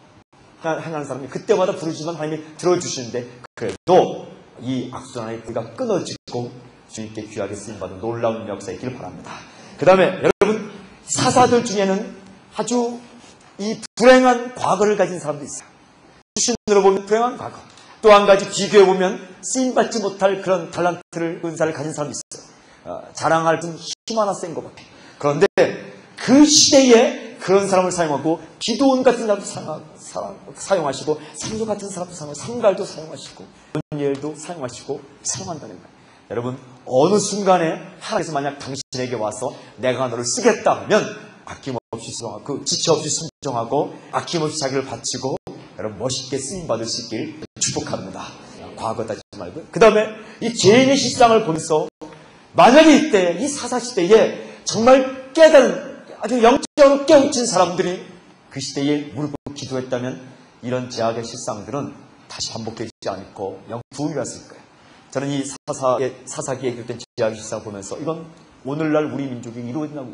행하는 사람이 그때마다 부르시면 하나님이 들어주시는데 그래도 이 악순환의 고리가 끊어지고 주님께 귀하게 쓰임받은 놀라운 역사에 있기를 바랍니다. 그 다음에 여러분 사사들 중에는 아주 이 불행한 과거를 가진 사람도 있어요. 수신으로 보면 불행한 과거. 또 한 가지 비교해보면 쓰임받지 못할 그런 달란트를 은사를 가진 사람도 있어요. 어, 자랑할 좀 힘 하나 센 것 같아. 그런데 그 시대에 그런 사람을 사용하고 기도원 같은 사람도 사용, 사용, 사용하시고 상조 같은 사람도 사용하시고 상갈도 사용하시고 은예엘도 사용하시고 사용한다는 거예요. 여러분 어느 순간에 하나님께서 만약 당신에게 와서 내가 너를 쓰겠다 하면 아낌없이 순종하고 그 지체 없이 순종하고 아낌없이 자기를 바치고 여러분 멋있게 쓰임받을 수 있길 축복합니다. 과거 따지지 말고 그 다음에 이 죄인의 실상을 보면서 만약에 이때 이 사사시대에 정말 깨달은 아주 영적으로 깨우친 사람들이 그 시대에 무릎 꿇고 기도했다면 이런 죄악의 실상들은 다시 반복되지 않고 영부흥이 왔을 거예요. 저는 이 사사의, 사사기에 기록된 죄악의 실상을 보면서 이건 오늘날 우리 민족이 이루어진다고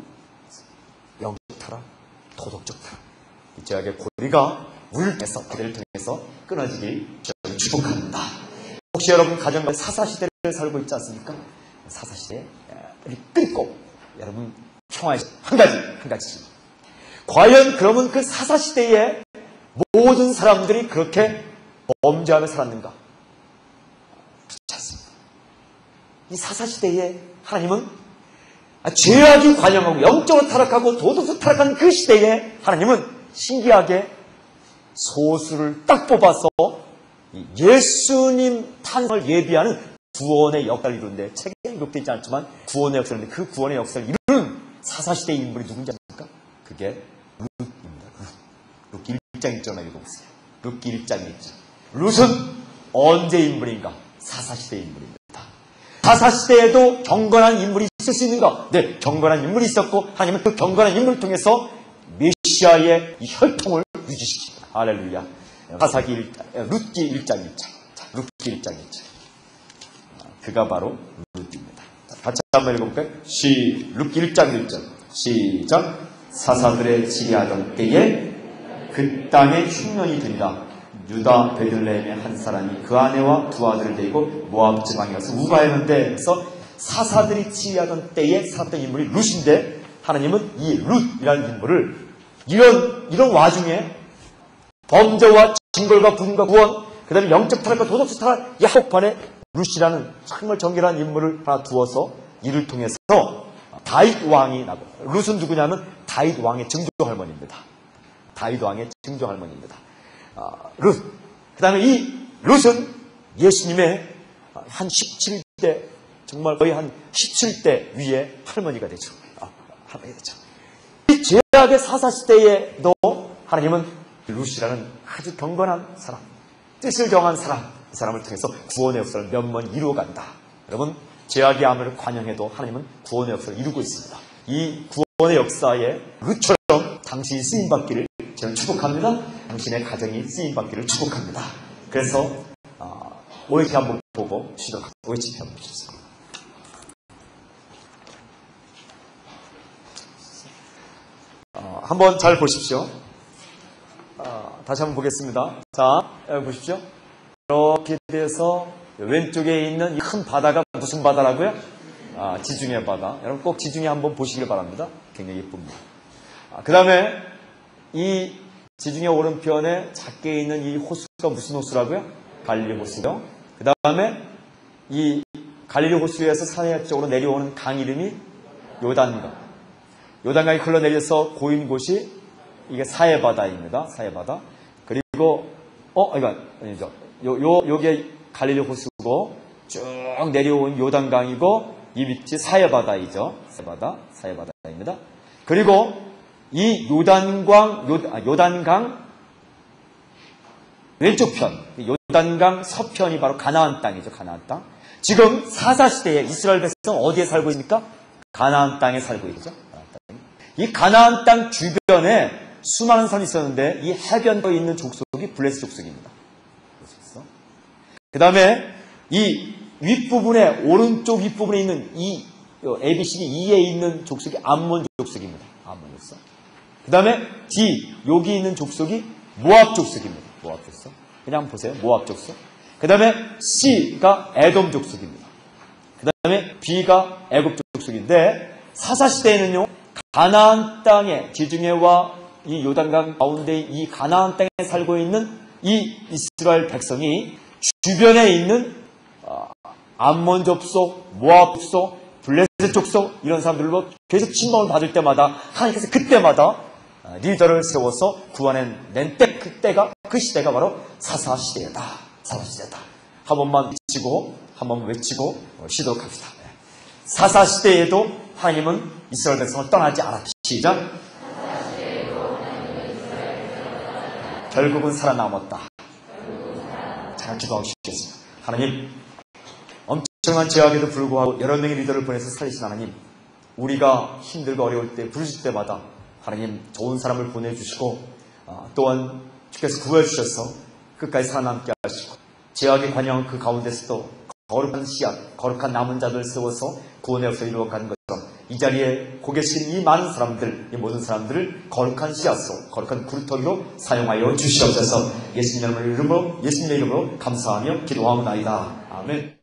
영적 타락, 도덕적 타락 이 죄악의 고리가 우리를 통해서 그들을 통해서 끊어지길 저는 축복합니다. 혹시 여러분 가정과 사사시대를 살고 있지 않습니까? 사사시대에 끊고 여러분 평화의 한 가지 한 가지 과연 그러면 그 사사시대에 모든 사람들이 그렇게 범죄하며 살았는가? 그렇지 않습니다. 이 사사시대에 하나님은 죄악이 관영하고 영적으로 타락하고 도덕적으로 타락한 그 시대에 하나님은 신기하게 소수를 딱 뽑아서 예수님 탄생을 예비하는 구원의 역사를 이루는데 책에 기록되지 않지만 구원의 역사인데 그 구원의 역사를 이루는 사사시대의 인물이 누군지 아십니까? 그게 룻입니다. 룻. 룻기 일 장 일 절만 읽어보세요. 룻기 일 장 일 절. 룻은 언제 인물인가? 사사시대의 인물입니다. 사사시대에도 경건한 인물이 있을 수 있는가? 네, 경건한 인물이 있었고 하나님은 그 경건한 인물을 통해서 메시아의 이 혈통을 유지시킵니다. 할렐루야. 사사기 일 장, 룻기 일 장 일 절. 자, 룻기 일 장 일 절. 그가 바로 룻입니다. 같이 한번 읽어볼까요? 시, 룻기 일 장 일 절. 시작. 사사들의 지휘하던 때에 그 땅에 흉년이 된다. 유다 베들레헴의 한 사람이 그 아내와 두 아들을 데리고 모압 지방에 가서 우가했는데, 사사들이 지휘하던 때에 살았던 인물이 룻인데, 하나님은 이 룻이라는 인물을 이런 이런 와중에 범죄와 징벌과 부흥과 구원, 그 다음에 영적 타락과 도덕적 타락, 이 한복판에 룻이라는 정말 정결한 인물을 하나 두어서 이를 통해서 다윗 왕이 나고, 룻은 누구냐면 다윗 왕의 증조 할머니입니다. 다윗 왕의 증조 할머니입니다. 아, 룻. 그 다음에 이 룻은 예수님의 한 십칠 대, 정말 거의 한 십칠 대 위에 할머니가 되죠. 아, 할머니가 되죠. 이 죄악의 사사시대에도 하나님은 룻이라는 아주 경건한 사람, 뜻을 정한 사람, 이 사람을 통해서 구원의 역사를 면면 이루어간다. 여러분, 죄악의 암을 관영해도 하나님은 구원의 역사를 이루고 있습니다. 이 구원의 역사에 룻처럼 당신이 쓰임받기를 저는 축복합니다. 당신의 가정이 쓰임받기를 축복합니다. 그래서 어, 오이치 한번 보고 시도하겠습니다. 오이치 한번 보십시오. 어, 한번 잘 보십시오. 어, 다시 한번 보겠습니다. 자, 여기 보십시오. 이렇게 돼서 왼쪽에 있는 이 큰 바다가 무슨 바다라고요? 아, 지중해 바다. 여러분 꼭 지중해 한번 보시길 바랍니다. 굉장히 예쁩니다. 아, 그 다음에 이 지중해 오른편에 작게 있는 이 호수가 무슨 호수라고요? 갈릴리 호수요. 그 다음에 이 갈릴리 호수에서 산해 쪽으로 내려오는 강 이름이 요단강. 요단강이 흘러내려서 고인 곳이 이게 사해바다입니다. 사해바다. 그리고 어, 이거 아니죠. 요, 요, 요게 갈릴리 호수고 쭉 내려온 요단강이고 이 밑이 사해바다이죠. 사해바다, 사해바다입니다. 그리고 이 요단강, 요, 아, 요단강 왼쪽 편, 요단강 서편이 바로 가나안 땅이죠. 가나안 땅. 지금 사사시대에 이스라엘 백성 어디에 살고 있습니까? 가나안 땅에 살고 있죠. 가나안 땅. 이 가나안 땅 주변에 수많은 산이 있었는데 이 해변에 있는 족속이 블레스 족속입니다. 그 다음에 이 윗부분에, 오른쪽 윗부분에 있는 이 에이비씨디 이에 있는 족속이 암몬 족속입니다. 암몬 족속. 그 다음에 D, 여기 있는 족속이 모압 족속입니다. 모압 족속. 그냥 한번 보세요. 모압 족속. 그 다음에 C가 에돔 족속입니다. 그 다음에 B가 애굽 족속인데, 사사시대에는요, 가나안 땅에, 지중해와 이 요단강 가운데 이 가나안 땅에 살고 있는 이 이스라엘 백성이 주변에 있는 암몬 족속, 모압 족속, 블레셋 족속 이런 사람들로 계속 침범을 받을 때마다 하나님께서 그때마다 리더를 세워서 구원해낸 때, 그때가 그 시대가 바로 사사시대다. 사사시대다. 한 번만 외치고 한 번 외치고 쉬도록 합시다. 사사시대에도 하나님은 이스라엘 백성을 떠나지 않았다. 시작. 결국은 살아남았다. 잘 기도하시겠습니다. 하나님, 엄청난 죄악에도 불구하고 여러 명의 리더를 보내서 살리신 하나님, 우리가 힘들고 어려울 때, 부르실 때마다 하나님 좋은 사람을 보내주시고 어, 또한 주께서 구해주셔서 끝까지 살아남게 하시고, 죄악의 관영 그 가운데서도 거룩한 씨앗, 거룩한 남은 자들 세워서 구원의 역사를 이루어가는 것처럼 이 자리에 고 계신 이 많은 사람들, 이 모든 사람들을 거룩한 씨앗으로, 거룩한 구루터기로 사용하여 주시옵소서. 예수님의 이름으로, 예수님의 이름으로 감사하며 기도하옵나이다. 아멘.